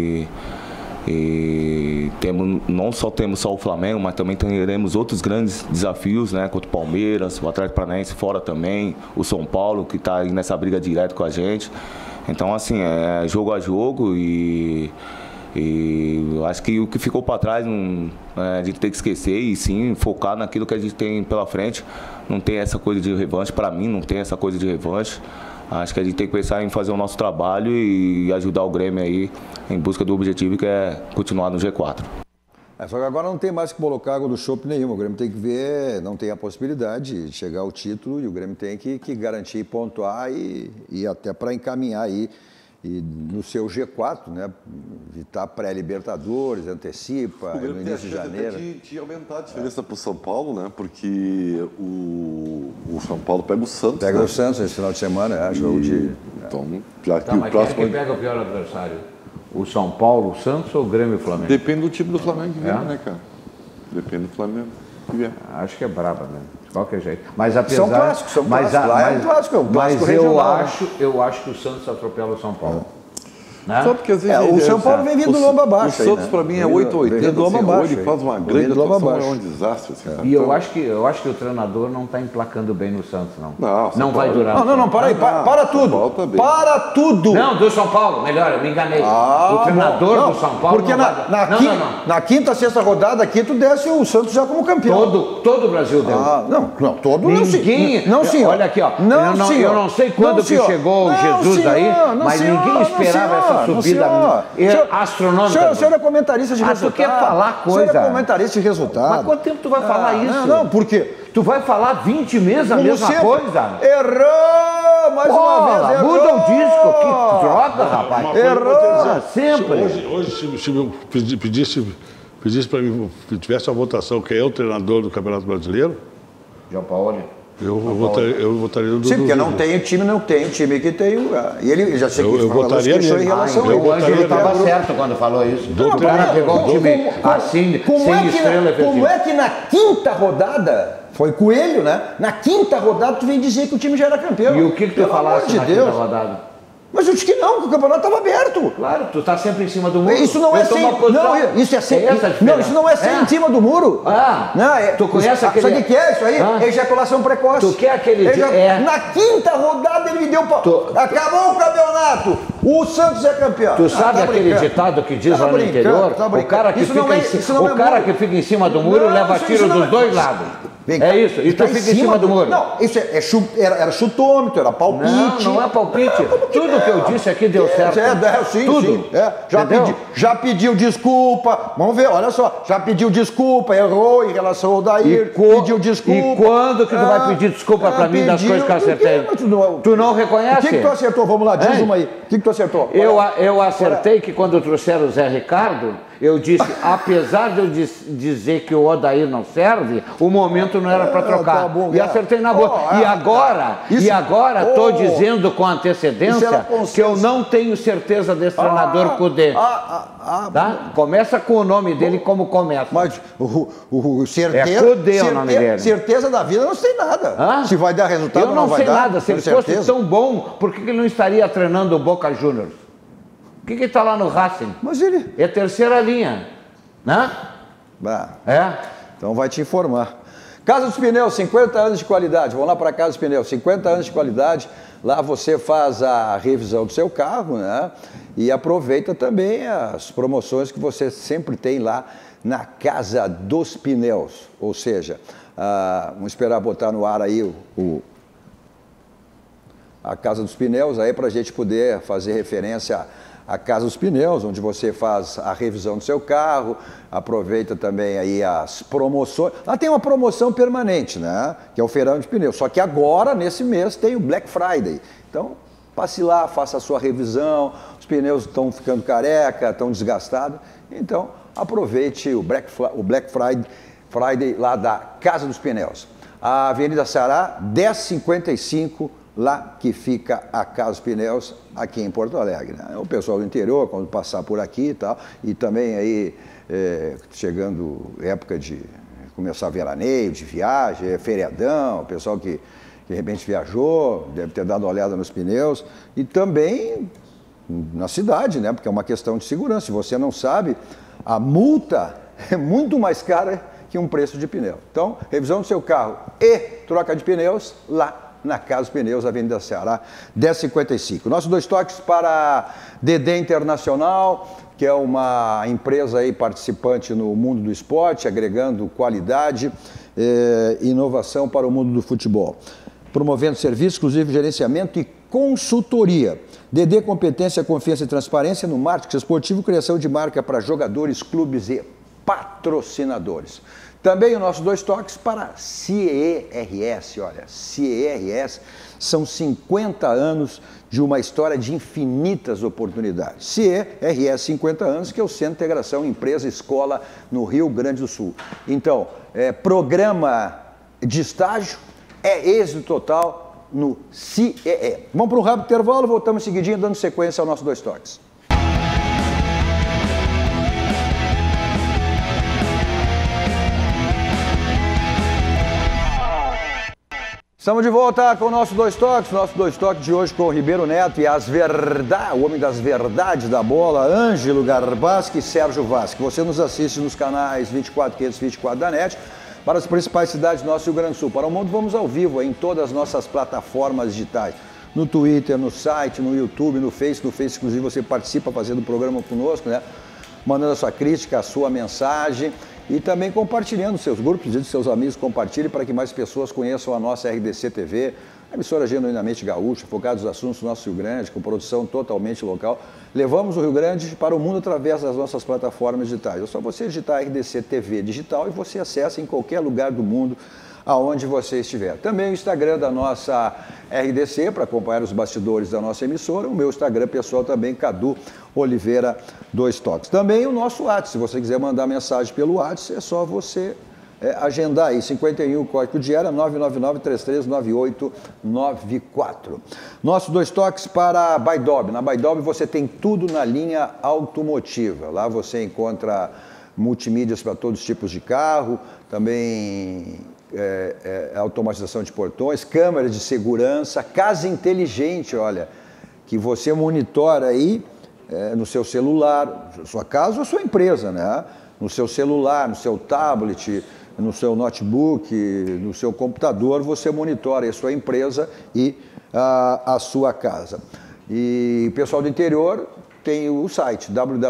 E não temos só o Flamengo, mas também teremos outros grandes desafios, né? Contra o Palmeiras, o Atlético Paranaense fora também, o São Paulo que está aí nessa briga direto com a gente. Então, assim, é jogo a jogo e acho que o que ficou para trás a gente tem que esquecer e sim focar naquilo que a gente tem pela frente. Não tem essa coisa de revanche, para mim não tem essa coisa de revanche. Acho que a gente tem que pensar em fazer o nosso trabalho e ajudar o Grêmio aí em busca do objetivo que é continuar no G4. Só que agora não tem mais que colocar água do chope nenhuma. O Grêmio tem que ver, não tem a possibilidade de chegar ao título e o Grêmio tem que garantir, pontuar e até para encaminhar aí e no seu G4, né? Evitar pré-Libertadores, antecipa, no início de janeiro. De aumentar a diferença para o São Paulo, né? Porque o São Paulo pega o Santos. Pega né? o Santos esse final de semana, jogo de... Então, já que Mas o próximo... quem é que pega o pior adversário? O São Paulo, o Santos ou o Grêmio e o Flamengo? Depende do time do Flamengo que vem, né, cara? Depende do Flamengo. Acho que é braba mesmo, de qualquer jeito. Mas apesar... São clássicos, lá é um clássico, é um clássico mas regional. eu acho que o Santos atropela o São Paulo. Né? Só porque às vezes o São Paulo vem vindo do lomba abaixo. O Santos, para mim, é 880. do lomba abaixo. Ele faz uma grande atuação, é um desastre. Assim, e eu acho que o treinador não está emplacando bem no Santos, não. Não vai durar. Não, para aí, para tudo. Para tudo. Não, do São Paulo, melhor, eu me enganei. O treinador do São Paulo. Porque na quinta, sexta rodada aqui, tu desce o Santos já como campeão. Todo o Brasil deu. Não, todo ninguém. Não, senhor. Olha aqui, ó. Eu não sei quando que chegou o Jesus aí, mas ninguém esperava essa subida astronômica. O senhor é comentarista de resultado. Tu quer falar coisa? O senhor é comentarista de resultado. Mas quanto tempo tu vai falar isso? Não, por quê? Tu vai falar 20 meses a mesma coisa? Errou! Mais uma vez, errou! Muda o disco, que troca, rapaz. Errou! Sempre. Hoje, se eu pedisse para mim, se tivesse a votação, quem é o treinador do Campeonato Brasileiro? João Paulo. Eu votaria no Dudu. Sim, porque não tem time que tem. E ele já sei que eu votaria nele. Em relação o Ângelo estava certo quando falou isso. O cara pegou um time assim, sem estrela efetiva. Como é que na quinta rodada, foi Coelho, né? Na quinta rodada tu vem dizer que o time já era campeão. E o que tu falaste na quinta rodada? Mas eu disse que não, que o campeonato estava aberto. Claro, tu está sempre em cima do muro. Isso não é sem... Não, isso é sem... Não, isso não é sem em cima do muro. Tu conhece aquele... Sabe o que é isso aí? Ejaculação precoce. Tu quer aquele... Na quinta rodada ele me deu... Acabou o campeonato. O Santos é campeão. Tu sabe aquele ditado que diz lá no interior? O cara que fica em cima do muro leva tiro dos dois lados. É isso, e tu fica em cima do muro. Não, isso era chutômetro, era palpite. Não é palpite. Tudo que eu disse aqui deu certo. Sim, tudo. Sim. Já pediu desculpa. Vamos ver, olha só. Já pediu desculpa, errou em relação ao Odair. Pediu desculpa. E quando que tu vai pedir desculpa pra mim das coisas que eu acertei? Tu não reconhece? O que tu acertou? Vamos lá, diz uma aí. O que tu acertou? Eu acertei que quando trouxeram o Zé Ricardo, eu disse, apesar de eu dizer que o Odair não serve, o momento não era para trocar. E acertei na boa. E agora estou dizendo com antecedência que eu não tenho certeza desse treinador Cudê. Tá? Começa com o nome dele como começa. Mas o certeza... É Cudê o nome dele. Certeza da vida não sei nada. Se vai dar resultado ou não vai dar. Eu não sei nada. Se ele fosse tão bom, por que ele não estaria treinando o Boca Juniors? Por que ele está lá no Racing? Mas ele... É terceira linha, né? Então vai te informar. Casa dos Pneus, 50 anos de qualidade. Vamos lá para Casa dos Pneus, 50 anos de qualidade. Lá você faz a revisão do seu carro, né? E aproveita também as promoções que você sempre tem lá na Casa dos Pneus. Ou seja, vamos esperar botar no ar aí a Casa dos Pneus aí para a gente poder fazer referência a Casa dos Pneus, onde você faz a revisão do seu carro, aproveita também aí as promoções. Lá tem uma promoção permanente, né? Que é o feirão de pneus. Só que agora, nesse mês, tem o Black Friday. Então, passe lá, faça a sua revisão. Os pneus estão ficando careca, estão desgastados. Então, aproveite o Black Friday lá da Casa dos Pneus. A Avenida Ceará, 1055, lá que fica a Casa dos Pneus, aqui em Porto Alegre. Né? O pessoal do interior, quando passar por aqui e tal, e também aí, chegando época de começar veraneio, de viagem, feriadão, o pessoal que de repente viajou, deve ter dado uma olhada nos pneus, e também na cidade, né? Porque é uma questão de segurança. Se você não sabe, a multa é muito mais cara que um preço de pneu. Então, revisão do seu carro e troca de pneus lá na Casa dos Pneus, Avenida Ceará, 1055. Nossos dois toques para a DD Internacional, que é uma empresa aí participante no mundo do esporte, agregando qualidade e inovação para o mundo do futebol. Promovendo serviço, inclusive gerenciamento e consultoria. DD Competência, Confiança e Transparência no marketing esportivo, criação de marca para jogadores, clubes e patrocinadores. Também os nossos dois toques para CERS. Olha, CERS são 50 anos de uma história de infinitas oportunidades. CERS 50 anos, que é o Centro de Integração Empresa-Escola no Rio Grande do Sul. Então, programa de estágio é êxito total no CEE. Vamos para um rápido intervalo, voltamos seguidinho dando sequência aos nossos dois toques. Estamos de volta com o nosso Dois Toques. Nosso Dois Toques de hoje com o Ribeiro Neto e o homem das verdades da bola, Ângelo Garbaschi e Sérgio Vasque. Você nos assiste nos canais 24, 524 da NET, para as principais cidades do nosso Rio Grande do Sul. Para o mundo, vamos ao vivo em todas as nossas plataformas digitais. No Twitter, no site, no YouTube, no Face. No Face, inclusive, você participa fazendo o programa conosco, né? Mandando a sua crítica, a sua mensagem e também compartilhando seus grupos, dizendo seus amigos, compartilhem para que mais pessoas conheçam a nossa RDC TV, a emissora genuinamente gaúcha, focada nos assuntos do nosso Rio Grande, com produção totalmente local. Levamos o Rio Grande para o mundo através das nossas plataformas digitais. É só você digitar RDC TV digital e você acessa em qualquer lugar do mundo, aonde você estiver. Também o Instagram da nossa RDC, para acompanhar os bastidores da nossa emissora. O meu Instagram pessoal também, Cadu Oliveira, Dois Toques. Também o nosso WhatsApp, se você quiser mandar mensagem pelo WhatsApp, é só você agendar aí, 51, código de área, 999-3398-94. Nosso Dois Toques para Baidob. Na Baidob você tem tudo na linha automotiva. Lá você encontra multimídias para todos os tipos de carro, também automatização de portões, câmeras de segurança, casa inteligente, olha, que você monitora aí no seu celular, sua casa ou sua empresa, né? No seu celular, no seu tablet, no seu notebook, no seu computador, você monitora a sua empresa e a sua casa. E o pessoal do interior tem o site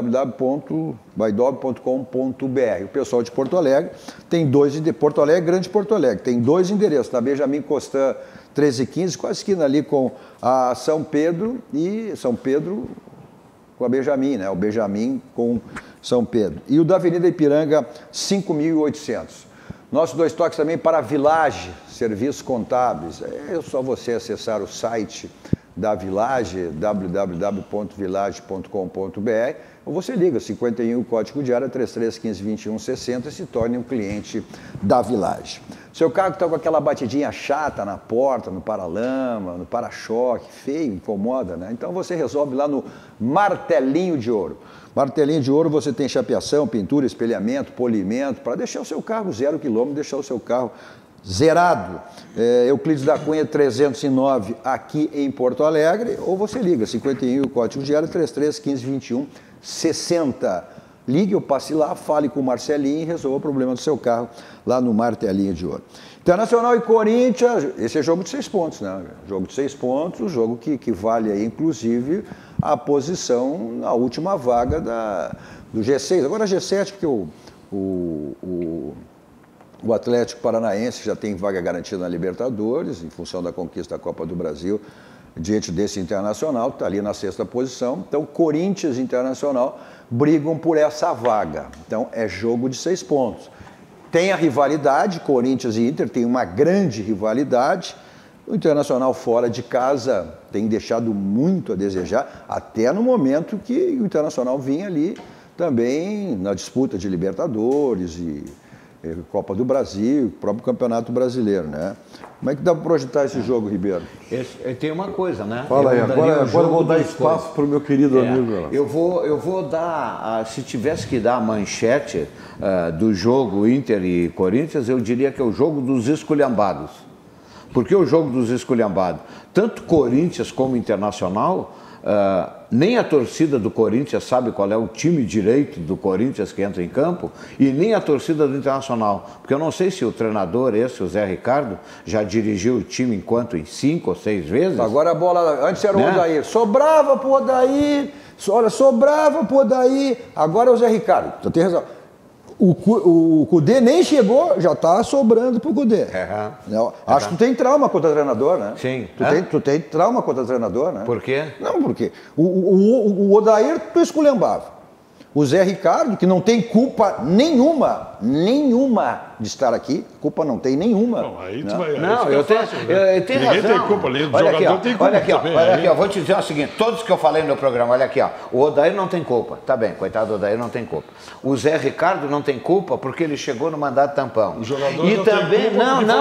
www.baidob.com.br. O pessoal de Porto Alegre tem Porto Alegre, Grande Porto Alegre, tem dois endereços, na Benjamin Constant 1315, quase esquina ali com a São Pedro com a Benjamin, né? O Benjamin com São Pedro. E o da Avenida Ipiranga 5800. Nossos Dois Toques também para Village, serviços contábeis. É só você acessar o site da Village, www.village.com.br, ou você liga 51, código de área 3315-2160 e se torne um cliente da Village. Seu carro está com aquela batidinha chata na porta, no paralama, no para-choque, feio, incomoda, né? Então você resolve lá no Martelinho de Ouro. Martelinho de Ouro, você tem chapeação, pintura, espelhamento, polimento, para deixar o seu carro 0 km, deixar o seu carro zerado. Euclides da Cunha 309 aqui em Porto Alegre, ou você liga 51, o código de área 3315-2160. Ligue ou passe lá, fale com o Marcelinho e resolva o problema do seu carro lá no Martelinho de Ouro. Internacional e Corinthians, esse é jogo de 6 pontos, né? Jogo de 6 pontos, jogo que vale aí, inclusive, a posição na última vaga do G6. Agora G7, porque o Atlético Paranaense já tem vaga garantida na Libertadores, em função da conquista da Copa do Brasil, diante desse Internacional, que está ali na 6ª posição. Então, Corinthians e Internacional brigam por essa vaga. Então, é jogo de 6 pontos. Tem a rivalidade, Corinthians e Inter tem uma grande rivalidade. O Internacional fora de casa tem deixado muito a desejar, até no momento que o Internacional vinha ali também na disputa de Libertadores e Copa do Brasil, próprio Campeonato Brasileiro, né? Como é que dá para projetar esse jogo, Ribeiro? Tem uma coisa, né? Fala aí, agora eu vou dar espaço para o meu querido amigo. Eu vou dar, se tivesse que dar a manchete do jogo Inter e Corinthians, eu diria que é o jogo dos esculhambados. Por que o jogo dos esculhambados? Tanto Corinthians como Internacional, nem a torcida do Corinthians sabe qual é o time direito do Corinthians que entra em campo e nem a torcida do Internacional, porque eu não sei se o treinador o Zé Ricardo, já dirigiu o time em 5 ou 6 vezes. Agora a bola, antes era o Odair, sobrava pro Odair, sobrava pro Odair, agora é o Zé Ricardo, tu tem razão. O Cudê nem chegou, já está sobrando pro Cudê. Acho que tu tem trauma contra o treinador, né? Sim. Tu tem trauma contra o treinador, né? Por quê? Não, porque o Odair tu esculhambava. O Zé Ricardo, que não tem culpa nenhuma de estar aqui, culpa não tem nenhuma. Não, aí tu né? vai... Não, eu tenho Ninguém razão. tem culpa ali, o Olha jogador aqui, tem culpa olha aqui, também. olha aqui, vou te dizer o seguinte, todos que eu falei no programa, olha aqui, ó, o Odair não tem culpa, tá bem, coitado do Odair não tem culpa. O Zé Ricardo não tem culpa porque ele chegou no mandato tampão. O jogador e não também, tem culpa.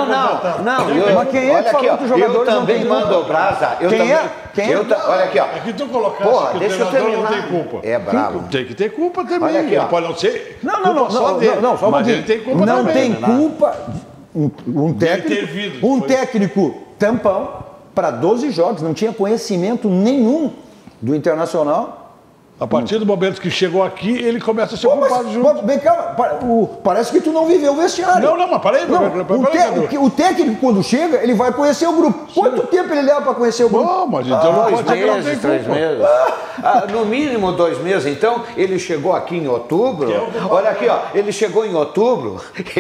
Mas quem é que falou que o jogador eu também mando brasa. Olha aqui, ó. É que tu colocaste que o treinador não tem culpa. É bravo. Tem que ter culpa também. Olha aqui, ó. Pode não ser Não, só dele, só um mas pouquinho. ele tem culpa não também. tem culpa. Um técnico tampão para 12 jogos, não tinha conhecimento nenhum do Internacional. A partir do momento que chegou aqui, ele começa a ser ocupado junto. Vem cá, parece que tu não viveu o vestiário. Não, mas parei. O técnico, quando chega, ele vai conhecer o grupo. Quanto tempo ele leva para conhecer o grupo? Não, mas então não pode ser que não tem 3 meses. No mínimo 2 meses. Então, ele chegou aqui em outubro. Olha aqui, ó. Ele chegou em outubro,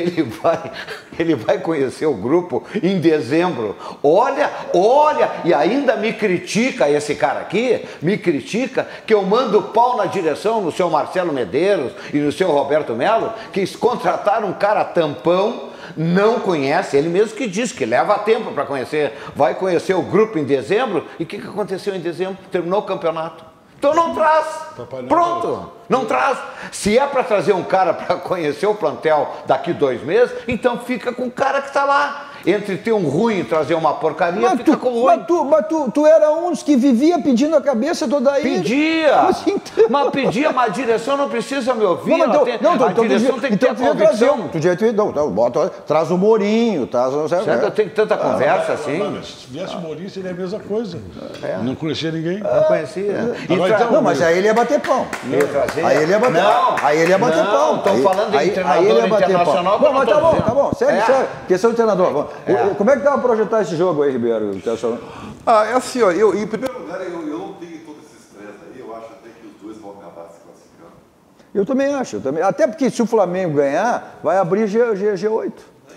ele vai conhecer o grupo em dezembro. Olha, e ainda me critica esse cara aqui, que eu mando pau na direção no seu Marcelo Medeiros e no seu Roberto Melo, que contrataram um cara tampão, não conhece, ele mesmo que diz que leva tempo para conhecer, vai conhecer o grupo em dezembro, e o que aconteceu em dezembro? Terminou o campeonato. Então não traz, pronto, não traz. Se é para trazer um cara para conhecer o plantel daqui 2 meses, então fica com o cara que está lá. Entre ter um ruim e trazer uma porcaria, fica com o ruim. Mas tu era um dos que vivia pedindo a cabeça do Odair. Pedia, mas a direção não precisa me ouvir. A direção tem que ter a convicção. Traz o Mourinho, Eu tenho tanta conversa assim. Se viesse o Mourinho, seria a mesma coisa. Não conhecia ninguém. Não conhecia. Não, mas aí ele ia bater pão. Aí ele ia bater pão. Aí ele ia bater pão. Estão falando de treinador internacional. Mas tá bom. Sério. Questão do treinador. Como é que dá pra projetar esse jogo aí, Ribeiro? É assim, ó, em primeiro lugar, eu não tenho todo esse estresse aí, eu acho até que os dois vão acabar se classificando. Eu também acho, Até porque se o Flamengo ganhar, vai abrir G8.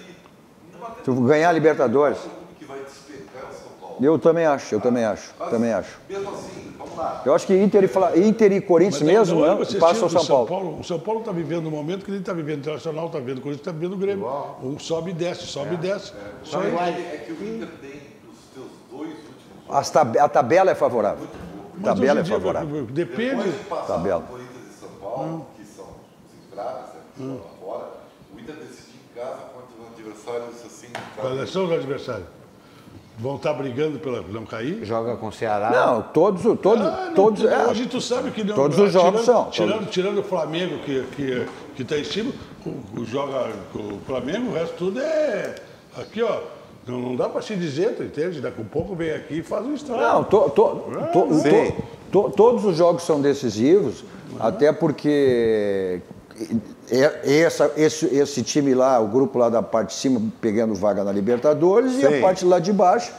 Se ganhar a Libertadores. Que vai despecar o São Paulo. Eu também acho. Mesmo assim, vamos lá. Eu acho que Inter e Corinthians mesmo, passa o São Paulo. O São Paulo está vivendo um momento que ele está vivendo, o Internacional está vivendo, o Corinthians está vivendo o Grêmio. Um sobe e desce, Só é que o Inter tem os seus 2 últimos jogos. A tabela é favorável. Depende. Depois de passar tabela. o Corinthians e São Paulo, que são os entraves, que estão lá fora, o Inter decidiu em casa contra adversários assim. Quais são os adversários? Vão estar brigando para não cair? Joga com o Ceará. Não, todos. Hoje tu sabe que não. Todos os jogos são. Tirando o Flamengo, que está em cima, joga o Flamengo, o resto tudo é. Aqui, ó. Não dá para se dizer, tu entende? Daqui a pouco vem aqui e faz um estrago. Não, todos os jogos são decisivos, até porque esse time lá, o grupo lá da parte de cima pegando vaga na Libertadores. Sim. E a parte lá de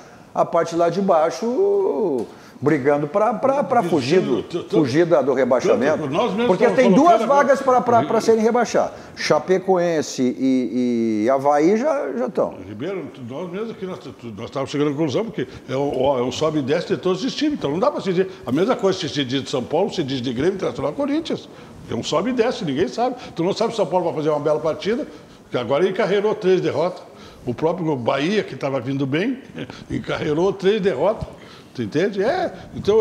baixo brigando para fugir do rebaixamento. Porque tem 2 vagas para serem rebaixados. Chapecoense e Avaí já estão. Ribeiro, nós mesmos aqui, nós estávamos chegando à conclusão, porque é um sobe e desce de todos os times. Então não dá para se dizer. A mesma coisa que se diz de São Paulo, se diz de Grêmio, Internacional, Corinthians. É um sobe e desce, ninguém sabe. Tu não sabe se São Paulo vai fazer uma bela partida, porque agora ele encarreirou 3 derrotas. O próprio Bahia, que estava vindo bem, encarreirou 3 derrotas. Tu entende? Então,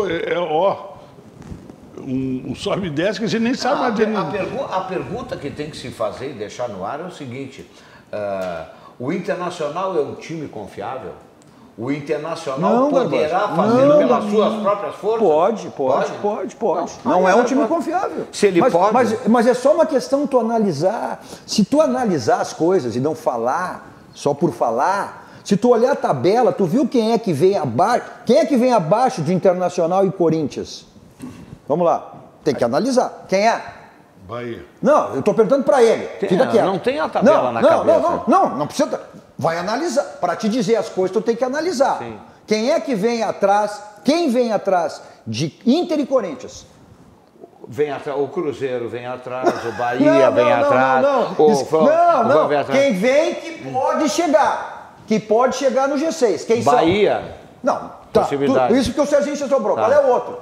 um sobe e desce que a gente nem sabe mais dele. A pergunta que tem que se fazer e deixar no ar é o seguinte: o Internacional é um time confiável? O Internacional poderá fazer pelas suas próprias forças? Pode. Não é um time confiável. Se ele pode. Mas é só uma questão tu analisar. Se tu analisar as coisas e não falar só por falar, se tu olhar a tabela, tu viu quem é que vem abaixo? Quem é que vem abaixo de Internacional e Corinthians? Vamos lá. Tem que analisar. Quem é? Bahia. Não, eu tô perguntando para ele. Fica quieto. Não tem a tabela na cabeça. Não precisa. Vai analisar. Para te dizer as coisas, tu tem que analisar. Sim. Quem é que vem atrás? Quem vem atrás de Inter e Corinthians? Vem atrás, o Cruzeiro vem atrás, o Bahia vem atrás. Quem vem que pode chegar. Que pode chegar no G6. Quem Bahia. Não, tá. Isso porque o Serginho se sobrou. Qual é o outro?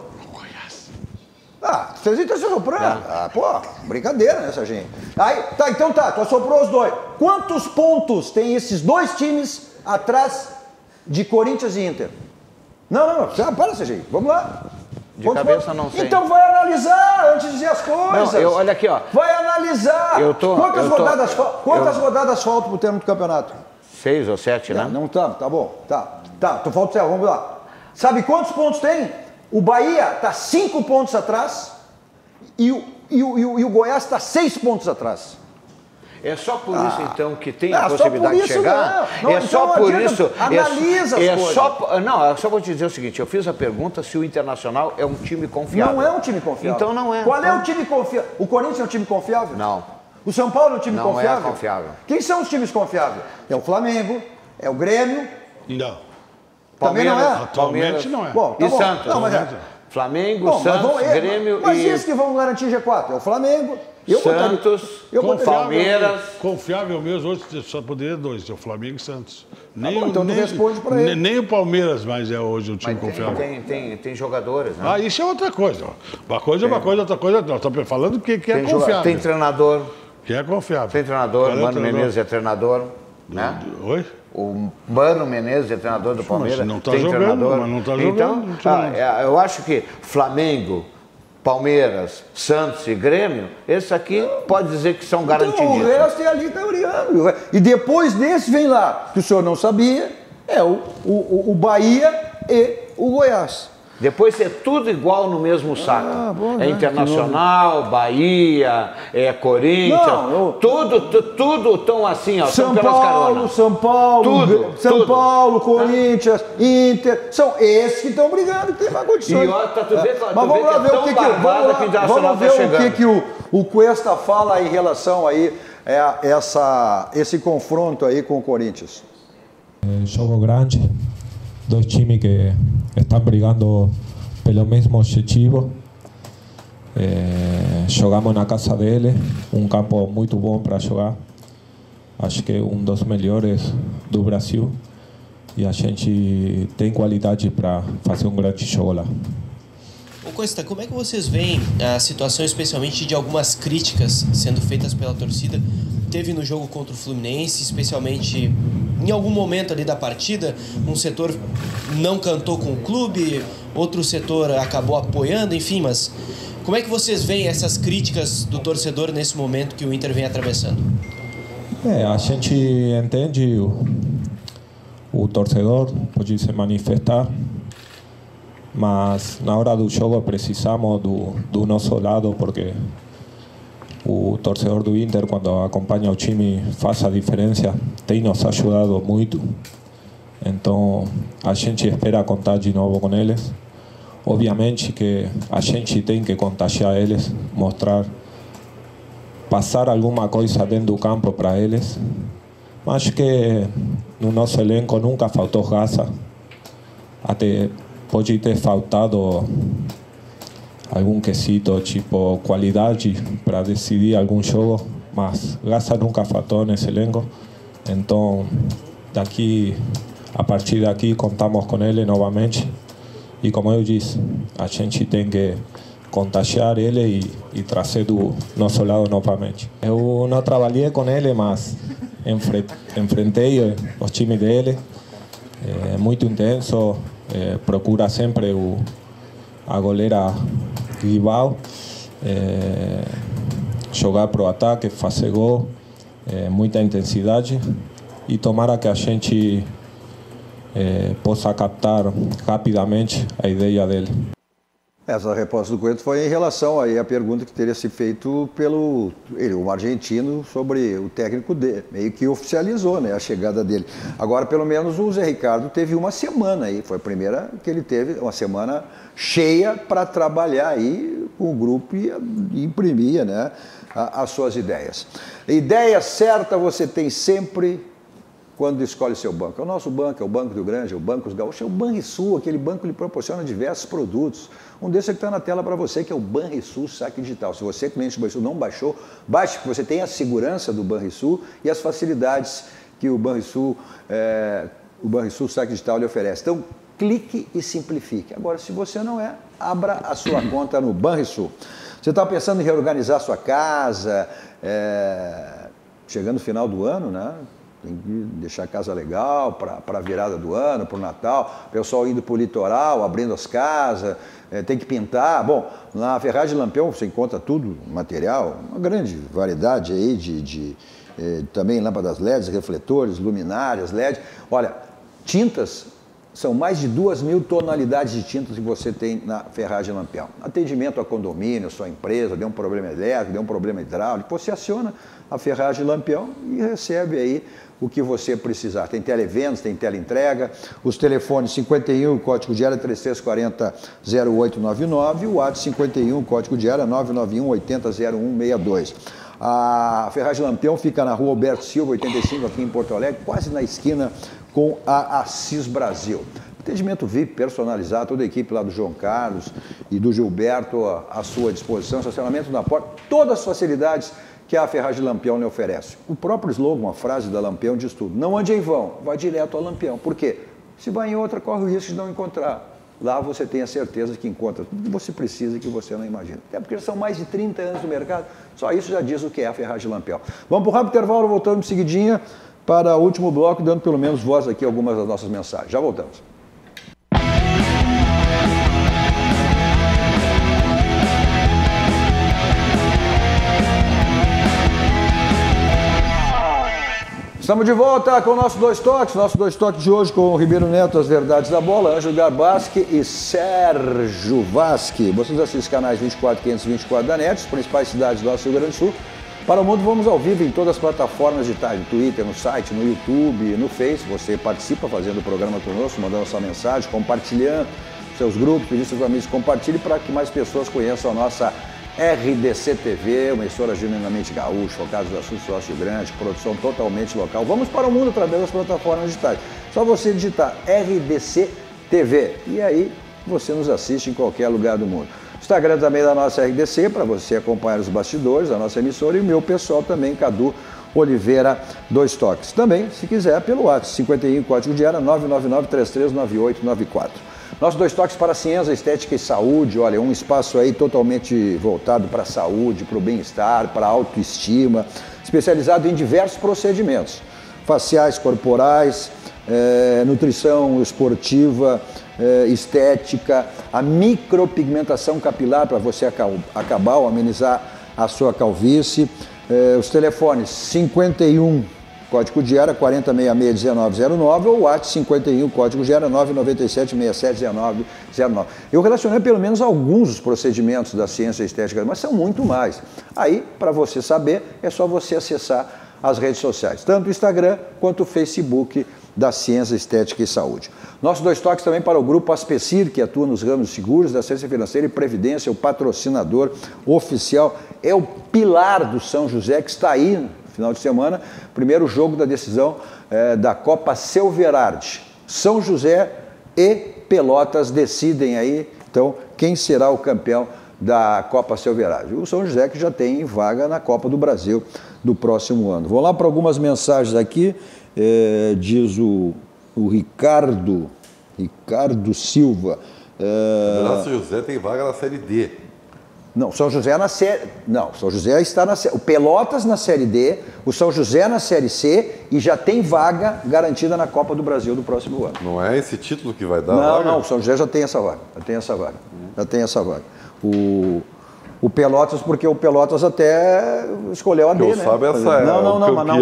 O Serginho tá se soprando. Brincadeira, né, Serginho? Aí, então tu assoprou os 2. Quantos pontos tem esses 2 times atrás de Corinthians e Inter? Não, para, Serginho. Vamos lá. De cabeça não sei. Então vai analisar antes de dizer as coisas. Não, olha aqui, ó. Vai analisar. Quantas rodadas faltam pro termo do campeonato? 6 ou 7, né? Não, tá bom. Tá, tu falta, vamos lá. Sabe quantos pontos tem? O Bahia tá 5 pontos atrás e o Goiás tá 6 pontos atrás. É só por isso, então, que tem a possibilidade de chegar? Não, é só por isso... Analisa as coisas. Não, eu só vou te dizer o seguinte, eu fiz a pergunta se o Internacional é um time confiável. Não é um time confiável. Então não é. Qual é o time confiável? O Corinthians é um time confiável? Não. O São Paulo é um time confiável? Não é confiável. Quem são os times confiáveis? É o Flamengo, é o Grêmio. Não. Também não é? Atualmente não é. Bom, tá e bom. Santos? Não, mas Flamengo, Santos, Grêmio mas esses que vão garantir G4? É o Flamengo, Santos, Palmeiras. Confiável mesmo, hoje só poderia dois, é o Flamengo e Santos. Então tu responde para ele. Nem o Palmeiras mais é hoje um time confiável. Tem jogadores, né? Isso é outra coisa. Uma coisa é uma coisa, outra coisa não. Estou falando que é confiável. Tem treinador. Que é confiável. Tem treinador, o Mano Menezes é treinador. Né? Oi? O Mano Menezes é treinador do Palmeiras. Mas não está tem jogando, treinador. mas não está jogando. Então, eu acho que Flamengo, Palmeiras, Santos e Grêmio, esses aqui pode dizer que são garantidíssimos. Então, o resto é ali tauriano. E depois desse vem lá, que o senhor não sabia, é o Bahia e o Goiás. Depois é tudo igual no mesmo saco. É Internacional, Bahia, é Corinthians, tudo tão assim, ó, São Paulo, Corinthians, Inter, são esses que estão brigando, que tem mais condições. E ó, tu vê, mas vamos lá ver o que o Cuesta fala em relação aí esse confronto aí com o Corinthians. Jogo grande, dois times que estão brigando pelo mesmo objetivo. Jogamos na casa dele, campo muito bom para jogar. Acho que é dos melhores do Brasil e a gente tem qualidade para fazer grande jogo lá. Ô Cuesta, como é que vocês veem a situação, especialmente de algumas críticas sendo feitas pela torcida? Teve no jogo contra o Fluminense, especialmente em algum momento ali da partida, um setor não cantou com o clube, outro setor acabou apoiando, enfim, mas como é que vocês veem essas críticas do torcedor nesse momento que o Inter vem atravessando? A gente entende o torcedor, pode se manifestar, mas na hora do jogo precisamos do nosso lado, porque o torcedor do Inter, quando acompanha o time, faz a diferença, tem nos ajudado muito. Então a gente espera contar de novo com eles. Obviamente que a gente tem que contagiar eles, mostrar, passar alguma coisa dentro do campo para eles. Mas acho que no nosso elenco nunca faltou raça. Até pode ter faltado algum quesito, tipo qualidade para decidir algum jogo, mas raça nunca faltou nesse elenco. Então, a partir daqui, contamos com ele novamente. E como eu disse, a gente tem que contagiar ele e trazer do nosso lado novamente. Eu não trabalhei com ele, mas enfrentei os times dele. É muito intenso, procura sempre a goleira rival, jogar para o ataque, fazer gol, muita intensidade, e tomara que a gente possa captar rapidamente a ideia dele. Essa resposta do Cuesta foi em relação aí à pergunta que teria sido feito pelo um argentino sobre o técnico dele, meio que oficializou, né, a chegada dele. Agora, pelo menos, o Zé Ricardo teve uma semana aí, foi a primeira que ele teve, uma semana cheia para trabalhar aí com o grupo e imprimir, né, as suas ideias. Ideia certa você tem sempre quando escolhe seu banco. É o nosso banco, é o Banco do Grande, é o Banco dos Gaúchos, é o Banrisul, aquele banco que lhe proporciona diversos produtos. Um desses que está na tela para você, que é o Banrisul Saque Digital. Se você, cliente do Banrisul, não baixou, baixe, porque você tem a segurança do Banrisul e as facilidades que o Banrisul Saque Digital lhe oferece. Então, clique e simplifique. Agora, se você não abra a sua conta no Banrisul. Você está pensando em reorganizar a sua casa, chegando no final do ano, né? Tem que deixar a casa legal para a virada do ano, para o Natal. O pessoal indo para o litoral, abrindo as casas, tem que pintar. Bom, na Ferragem Lampião você encontra tudo, material, uma grande variedade aí também lâmpadas LEDs, refletores, luminárias LED. Olha, tintas São mais de 2.000 tonalidades de tintas que você tem na Ferragem Lampião. Atendimento a condomínio, sua empresa, deu um problema elétrico, deu um problema hidráulico, você aciona a Ferragem Lampião e recebe aí o que você precisar. Tem televendas, tem teleentrega, os telefones 51, código de área 3340-0899, o WhatsApp 51, código de área 991-800162. A Ferragem Lampião fica na rua Alberto Silva, 85, aqui em Porto Alegre, quase na esquina com a Assis Brasil. Atendimento VIP personalizado, toda a equipe lá do João Carlos e do Gilberto à sua disposição, estacionamento na porta, todas as facilidades que a Ferragem Lampião lhe oferece. O próprio slogan, a frase da Lampião diz tudo. Não ande em vão, vá direto ao Lampião. Por quê? Se vai em outra, corre o risco de não encontrar. Lá você tem a certeza que encontra tudo que você precisa e que você não imagina. Até porque são mais de 30 anos no mercado, só isso já diz o que é a Ferragem Lampião. Vamos para o rápido intervalo, voltando de seguidinha para o último bloco, dando pelo menos voz aqui a algumas das nossas mensagens. Já voltamos. Estamos de volta com o nosso Dois Toques de hoje com o Ribeiro Neto, As Verdades da Bola, Ângelo Garbaschi e Sérgio Vasque. Vocês assistem os canais 24, 524 da NET, as principais cidades do nosso Rio Grande do Sul. Para o mundo, vamos ao vivo em todas as plataformas digitais, no Twitter, no site, no YouTube, no Face. Você participa fazendo o programa conosco, mandando sua mensagem, compartilhando seus grupos, pedindo seus amigos, compartilhe para que mais pessoas conheçam a nossa RDC TV, uma emissora genuinamente gaúcha, focada no assuntos do Rio Grande, produção totalmente local. Vamos para o mundo através das plataformas digitais. Só você digitar RDC TV e aí você nos assiste em qualquer lugar do mundo. Instagram também da nossa RDC, para você acompanhar os bastidores da nossa emissora, e o meu pessoal também, Cadu Oliveira, Dois Toques. Também, se quiser, pelo WhatsApp, 51, código de área 999-339894. Nossos Dois Toques para a ciência, estética e saúde. Olha, um espaço aí totalmente voltado para a saúde, para o bem-estar, para a autoestima, especializado em diversos procedimentos, faciais, corporais, nutrição esportiva, estética, a micropigmentação capilar para você acabar ou amenizar a sua calvície. Os telefones 51, código de área 4066-1909 ou WhatsApp 51, código de área 997-67-1909. Eu relacionei pelo menos alguns dos procedimentos da ciência estética, mas são muito mais. Aí, para você saber, é só você acessar as redes sociais, tanto o Instagram quanto o Facebook da Ciência Estética e Saúde. Nossos Dois Toques também para o Grupo Aspecir, que atua nos ramos de seguros, da assistência financeira e previdência, o patrocinador oficial, é o pilar do São José, que está aí no final de semana, primeiro jogo da decisão da Copa Selverardi. São José e Pelotas decidem aí, então, quem será o campeão da Copa Selverardi. O São José que já tem vaga na Copa do Brasil do próximo ano. Vou lá para algumas mensagens aqui. Diz o Ricardo Silva. O São José tem vaga na Série D. Não, São José na Série... Não, São José está na Série... O Pelotas na Série D, o São José na Série C e já tem vaga garantida na Copa do Brasil do próximo ano. Não é esse título que vai dar não, vaga? Não, o São José já tem essa vaga. Já tem essa vaga. O Pelotas, porque o Pelotas até escolheu a D, né? Sabe essa não,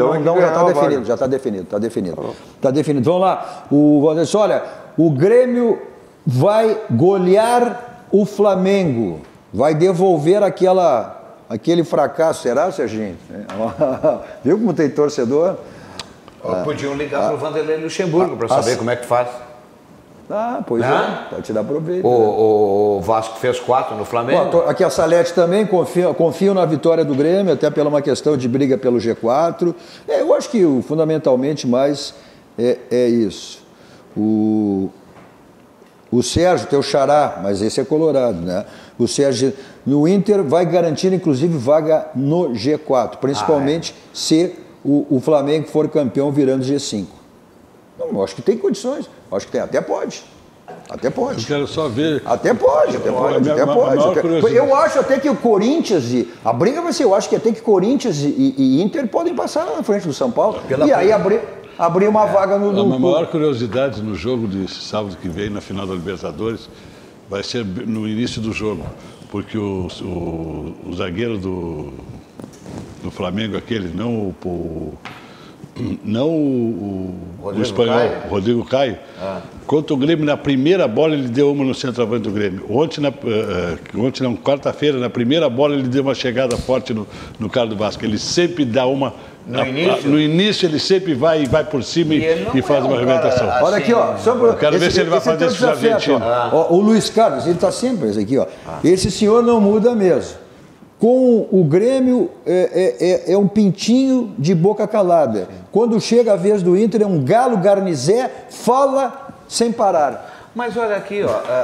já está definido. Vamos lá. O Valdir, olha, o Grêmio vai golear o Flamengo, vai devolver aquele fracasso, será, Serginho? Viu como tem torcedor? Podiam ligar para o Vanderlei Luxemburgo para saber como é que faz. Pois é, pode te dar proveito. O Vasco fez 4 no Flamengo. Aqui a Salete também confio na vitória do Grêmio, até pela uma questão de briga pelo G4. Eu acho que fundamentalmente mais é isso. O Sérgio, teu xará, mas esse é colorado, né? O Sérgio, no Inter, vai garantir inclusive vaga no G4, principalmente se o Flamengo for campeão virando G5. Não, eu acho que tem condições. Acho que tem, até pode. Eu quero só ver. Até pode. Eu acho até que o Corinthians a briga vai ser, eu acho que até que Corinthians e Inter podem passar na frente do São Paulo. Aí abrir uma vaga no... A maior curiosidade no jogo de sábado que vem, na final da Libertadores, vai ser no início do jogo. Porque o zagueiro do Flamengo, aquele, não Não o espanhol, Rodrigo Caio. Contra o Grêmio, na primeira bola, ele deu uma no centroavante do Grêmio. Ontem, quarta-feira, na primeira bola, ele deu uma chegada forte no cara do Vasco. Ele sempre dá uma... No início ele sempre vai por cima e faz uma arrebentação. Assim, olha aqui, ó. Eu quero ver se ele vai fazer isso na Argentina. O Luiz Carlos, ele está sempre esse aqui, ó. Esse senhor não muda mesmo. Com o Grêmio é um pintinho de boca calada. Quando chega a vez do Inter é um galo garnizé, fala sem parar. Mas olha aqui,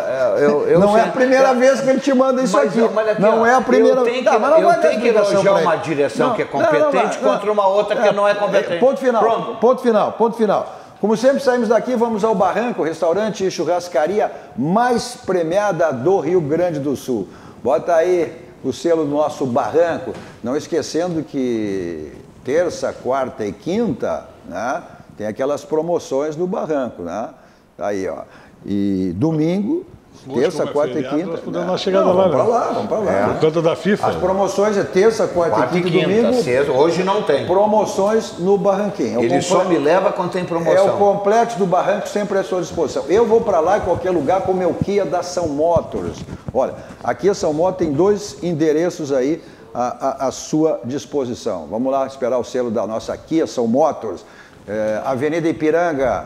ó. Não é a primeira vez que ele te manda isso aqui. Não é a primeira vez. Eu tenho que elogiar uma direção que é competente contra uma outra que não é competente. Ponto final. Ponto final. Como sempre, saímos daqui, vamos ao Barranco, restaurante e churrascaria mais premiada do Rio Grande do Sul. Bota aí o selo do nosso Barranco, não esquecendo que terça, quarta e quinta, né, tem aquelas promoções do Barranco, né? Aí, ó. E domingo, terça, quarta e quinta. Nós podemos dar uma chegada lá, vamos pra lá. Por conta da FIFA. As promoções é terça, quarta e quinta, domingo. Cedo. Hoje não tem. Promoções no Barranquinho. Ele só me leva quando tem promoção. É o complexo do Barranco sempre à sua disposição. Eu vou para lá em qualquer lugar com o meu Kia da São Motors. Olha, aqui a São Motors tem 2 endereços aí à sua disposição. Vamos lá esperar o selo da nossa Kia São Motors. Avenida Ipiranga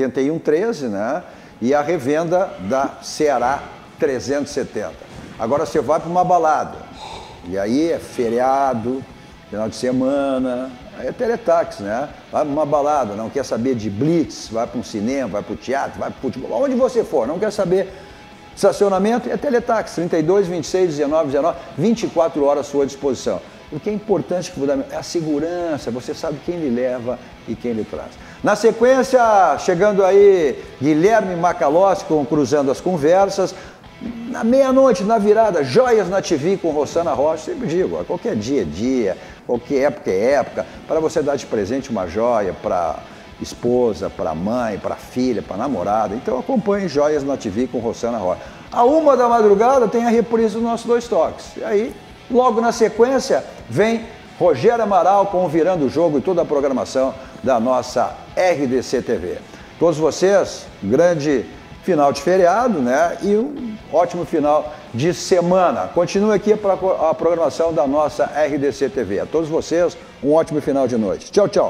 8113, né? E a revenda da Ceará 370. Agora você vai para uma balada, e aí é feriado, final de semana, aí é teletaxi, né? Vai para uma balada, não quer saber de blitz, vai para um cinema, vai para o teatro, vai para o futebol, onde você for, não quer saber estacionamento, é teletaxi, 32, 26, 19, 19, 24 horas à sua disposição. O que é importante é a segurança, você sabe quem lhe leva e quem lhe traz. Na sequência, chegando aí, Guilherme Macalossi com Cruzando as Conversas. Na meia-noite, na virada, Joias na TV com Rossana Rocha. Sempre digo, qualquer dia é dia, qualquer época é época, para você dar de presente uma joia para esposa, para mãe, para filha, para namorada. Então acompanhe Joias na TV com Rossana Rocha. À 1 da madrugada tem a reprise dos nossos 2 toques. E aí, logo na sequência, vem Rogério Amaral com o Virando o Jogo e toda a programação da nossa RDC TV. Todos vocês, um grande final de feriado, né? E um ótimo final de semana. Continue aqui para a programação da nossa RDC TV. A todos vocês, um ótimo final de noite. Tchau, tchau.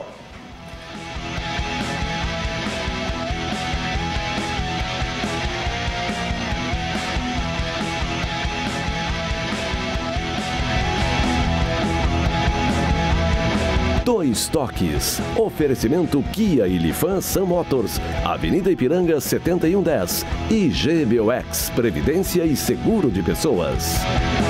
Dois Toques. Oferecimento Kia e Lifan Sam Motors. Avenida Ipiranga 7110. E GBOX. Previdência e Seguro de Pessoas.